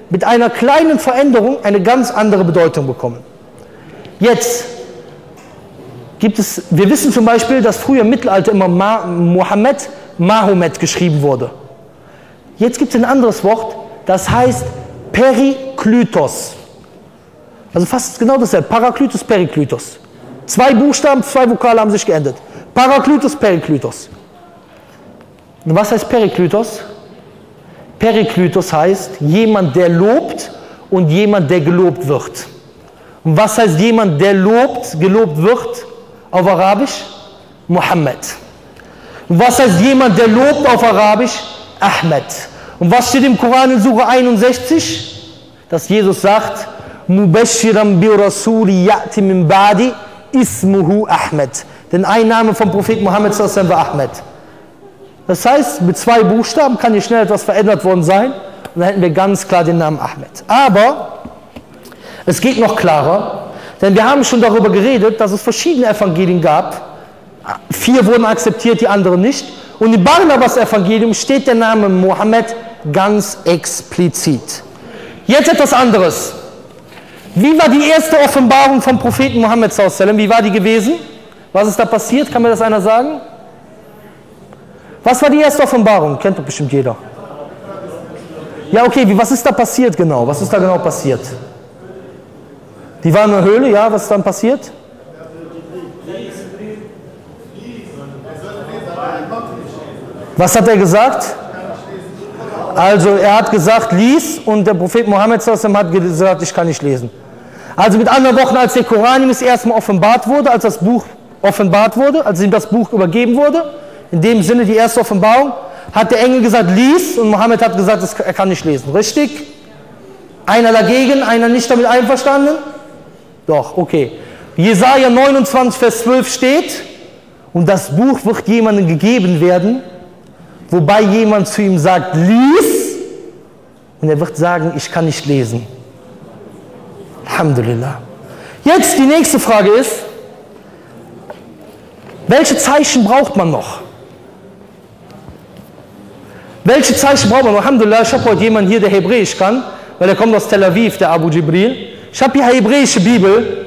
eine ganz andere Bedeutung bekommen. Jetzt gibt es, wir wissen zum Beispiel, dass früher im Mittelalter immer Mahomet geschrieben wurde. Jetzt gibt es ein anderes Wort, das heißt Perikletos. Also fast genau dasselbe. Parakletos, Perikletos. 2 Buchstaben, 2 Vokale haben sich geändert. Parakletos, Perikletos. Und was heißt Perikletos? Perikletos heißt jemand, der lobt und jemand, der gelobt wird. Und was heißt jemand, der gelobt wird auf Arabisch? Muhammad. Und was heißt jemand, der lobt auf Arabisch? Ahmed. Und was steht im Koran in Sura 61? Dass Jesus sagt, Mubashiran bi Rasuli ya'ti min ba'di ismuhu Ahmed. Denn ein Name vom Propheten Muhammad war Ahmed. Das heißt, mit 2 Buchstaben kann hier schnell etwas verändert worden sein. Und dann hätten wir ganz klar den Namen Ahmed. Aber es geht noch klarer, denn wir haben schon darüber geredet, dass es verschiedene Evangelien gab. 4 wurden akzeptiert, die anderen nicht. Und im Barnabas-Evangelium steht der Name Mohammed ganz explizit. Jetzt etwas anderes. Wie war die erste Offenbarung vom Propheten Muhammad sallallahu alaihi wasallam? Wie war die gewesen? Was ist da passiert? Kann mir das einer sagen? Was war die erste Offenbarung? Kennt doch bestimmt jeder. Ja, okay, was ist da passiert genau? Was ist da genau passiert? Die waren in der Höhle, ja, was ist dann passiert? Was hat er gesagt? Also er hat gesagt, lies, und der Prophet Muhammad sallallahu alaihi wasallam hat gesagt, ich kann nicht lesen. Also mit anderen Worten, als der Koran ihm das erste Mal offenbart wurde, als das Buch offenbart wurde, als ihm das Buch übergeben wurde, in dem Sinne die erste Offenbarung, hat der Engel gesagt, lies, und Mohammed hat gesagt, er kann nicht lesen. Richtig? Einer dagegen, einer nicht damit einverstanden? Doch, okay. Jesaja 29, Vers 12 steht, und das Buch wird jemandem gegeben werden, wobei jemand zu ihm sagt, lies, und er wird sagen, ich kann nicht lesen. Alhamdulillah. Jetzt die nächste Frage ist, welche Zeichen braucht man noch? Welche Zeichen braucht man noch? Alhamdulillah, ich habe heute jemanden hier, der Hebräisch kann, weil er kommt aus Tel Aviv, der Abu Jibril. Ich habe hier eine hebräische Bibel.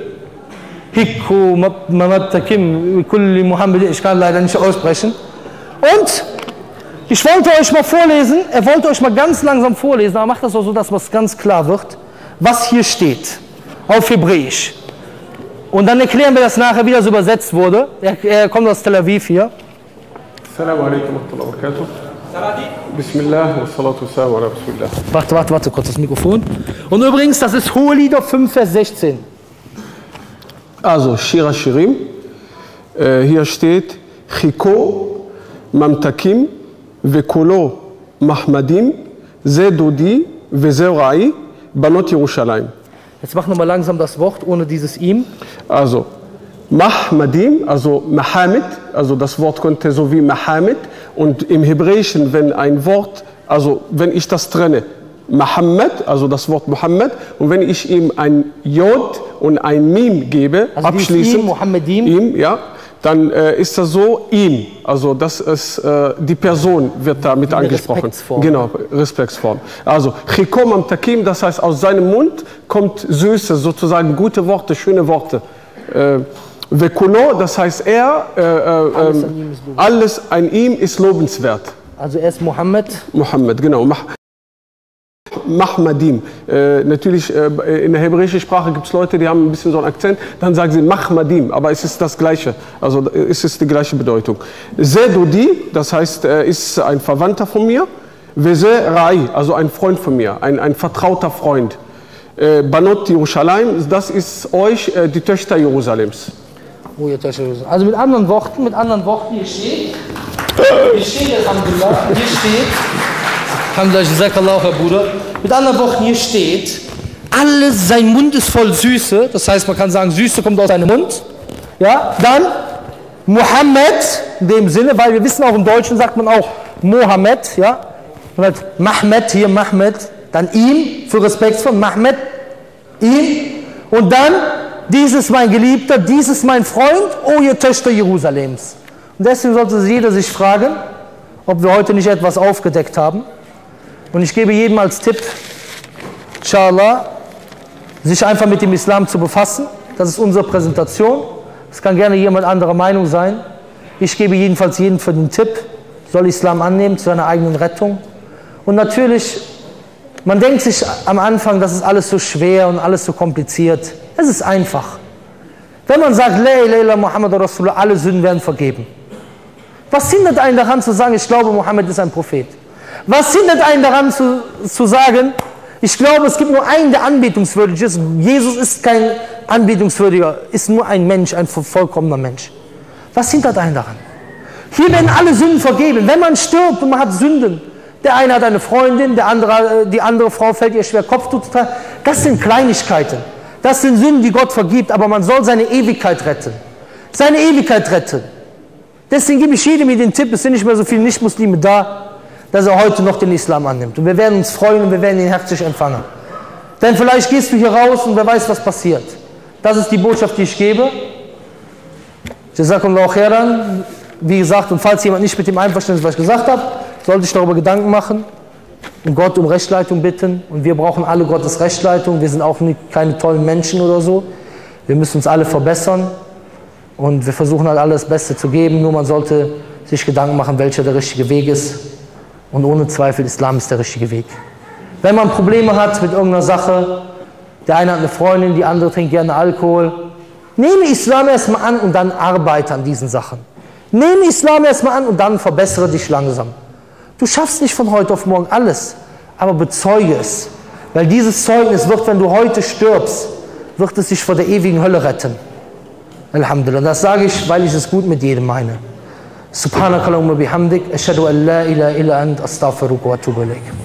Ich kann leider nicht aussprechen. Und ich wollte euch mal vorlesen, er wollte euch mal ganz langsam vorlesen, aber macht das auch so, dass es ganz klar wird, was hier steht, auf Hebräisch. Und dann erklären wir das nachher, wie das übersetzt wurde. Er kommt aus Tel Aviv hier. Assalamu alaikum wa rahmatullahi wa barakatuh. Bismillah wa salatu wassalam ala Rasulillah. Warte kurz, das Mikrofon. Und übrigens, das ist Hohelieder 5, Vers 16. Also, Shira Shirim. Hier steht, Chiko Mamtakim Vekolo Mahmadim Zedodi Vezerai Banot Yerushalayim. Jetzt mach nochmal langsam das Wort ohne dieses ihm. Also, Mahmadim, also Mahamid, also das Wort könnte so wie Mahamid. Und im Hebräischen, wenn ein Wort, also wenn ich das trenne, Muhammad, also das Wort Muhammad, und wenn ich ihm ein Jod und ein Mim gebe, also abschließend, ihm, ja, dann ist das so ihm, also das ist, die Person wird damit angesprochen. Respektsform. Genau, Respektsform. Also, Chikom am Takim, das heißt, aus seinem Mund kommt Süße, sozusagen gute Worte, schöne Worte. Vekulo, das heißt alles an ihm ist lobenswert. Also er ist Mohammed? Mohammed, genau. Mahmadim. Natürlich in der hebräischen Sprache gibt es Leute, die haben ein bisschen so einen Akzent, dann sagen sie Mahmadim, aber es ist das Gleiche, also es ist die gleiche Bedeutung. Zedodi, das heißt, ist ein Verwandter von mir. Veze Rai, also ein Freund von mir, ein vertrauter Freund. Banot Yerushalayim, das ist euch die Töchter Jerusalems. Oh, ihr Töchter Jerusalems. Also mit anderen Worten, hier steht, Alhamdulillah, hier steht, Alhamdulillah, Jazakallah, Herr Bruder. Mit anderen Worten, hier steht, alles, sein Mund ist voll Süße, das heißt, man kann sagen, Süße kommt aus seinem Mund. Ja, dann Muhammad, in dem Sinne, weil wir wissen, auch im Deutschen sagt man auch Mohammed, ja. Und halt Mahmed, hier Mahmed, dann ihm, für respektvoll, Mahmed, ihm, und dann, dies ist mein Geliebter, dies ist mein Freund, oh ihr Töchter Jerusalems. Und deswegen sollte jeder sich fragen, ob wir heute nicht etwas aufgedeckt haben. Und ich gebe jedem als Tipp, inshallah, sich einfach mit dem Islam zu befassen. Das ist unsere Präsentation. Es kann gerne jemand anderer Meinung sein. Ich gebe jedenfalls jedem für den Tipp, soll Islam annehmen zu seiner eigenen Rettung. Und natürlich, man denkt sich am Anfang, das ist alles so schwer und alles so kompliziert. Es ist einfach. Wenn man sagt, La ilaha illa Muhammad Rasulullah, alle Sünden werden vergeben. Was hindert einen daran zu sagen, ich glaube, Mohammed ist ein Prophet? Was hindert einen daran zu sagen, ich glaube, es gibt nur einen, der anbetungswürdig ist. Jesus ist kein anbetungswürdiger, ist nur ein Mensch, ein vollkommener Mensch. Was hindert einen daran? Hier werden alle Sünden vergeben. Wenn man stirbt und man hat Sünden, der eine hat eine Freundin, die andere Frau fällt ihr schwer Kopftuch zu tragen. Das sind Kleinigkeiten. Das sind Sünden, die Gott vergibt, aber man soll seine Ewigkeit retten. Seine Ewigkeit retten. Deswegen gebe ich jedem den Tipp, es sind nicht mehr so viele Nicht-Muslime da, dass er heute noch den Islam annimmt. Und wir werden uns freuen und wir werden ihn herzlich empfangen. Denn vielleicht gehst du hier raus und wer weiß, was passiert. Das ist die Botschaft, die ich gebe. Jazakallahu khairan. Wie gesagt, und falls jemand nicht mit dem einverstanden ist, was ich gesagt habe, sollte ich darüber Gedanken machen und Gott um Rechtleitung bitten. Und wir brauchen alle Gottes Rechtleitung. Wir sind auch keine tollen Menschen oder so. Wir müssen uns alle verbessern. Und wir versuchen halt alles Beste zu geben. Nur man sollte sich Gedanken machen, welcher der richtige Weg ist. Und ohne Zweifel, Islam ist der richtige Weg. Wenn man Probleme hat mit irgendeiner Sache, der eine hat eine Freundin, die andere trinkt gerne Alkohol, nehme Islam erstmal an und dann arbeite an diesen Sachen. Nehme Islam erstmal an und dann verbessere dich langsam. Du schaffst nicht von heute auf morgen alles, aber bezeuge es. Weil dieses Zeugnis wird, wenn du heute stirbst, wird es dich vor der ewigen Hölle retten. Alhamdulillah. Das sage ich, weil ich es gut mit jedem meine. Subhanakallahumma bihamdik, ashhadu an la ilaha illa ant, astaghfiruka wa atubu ilaik.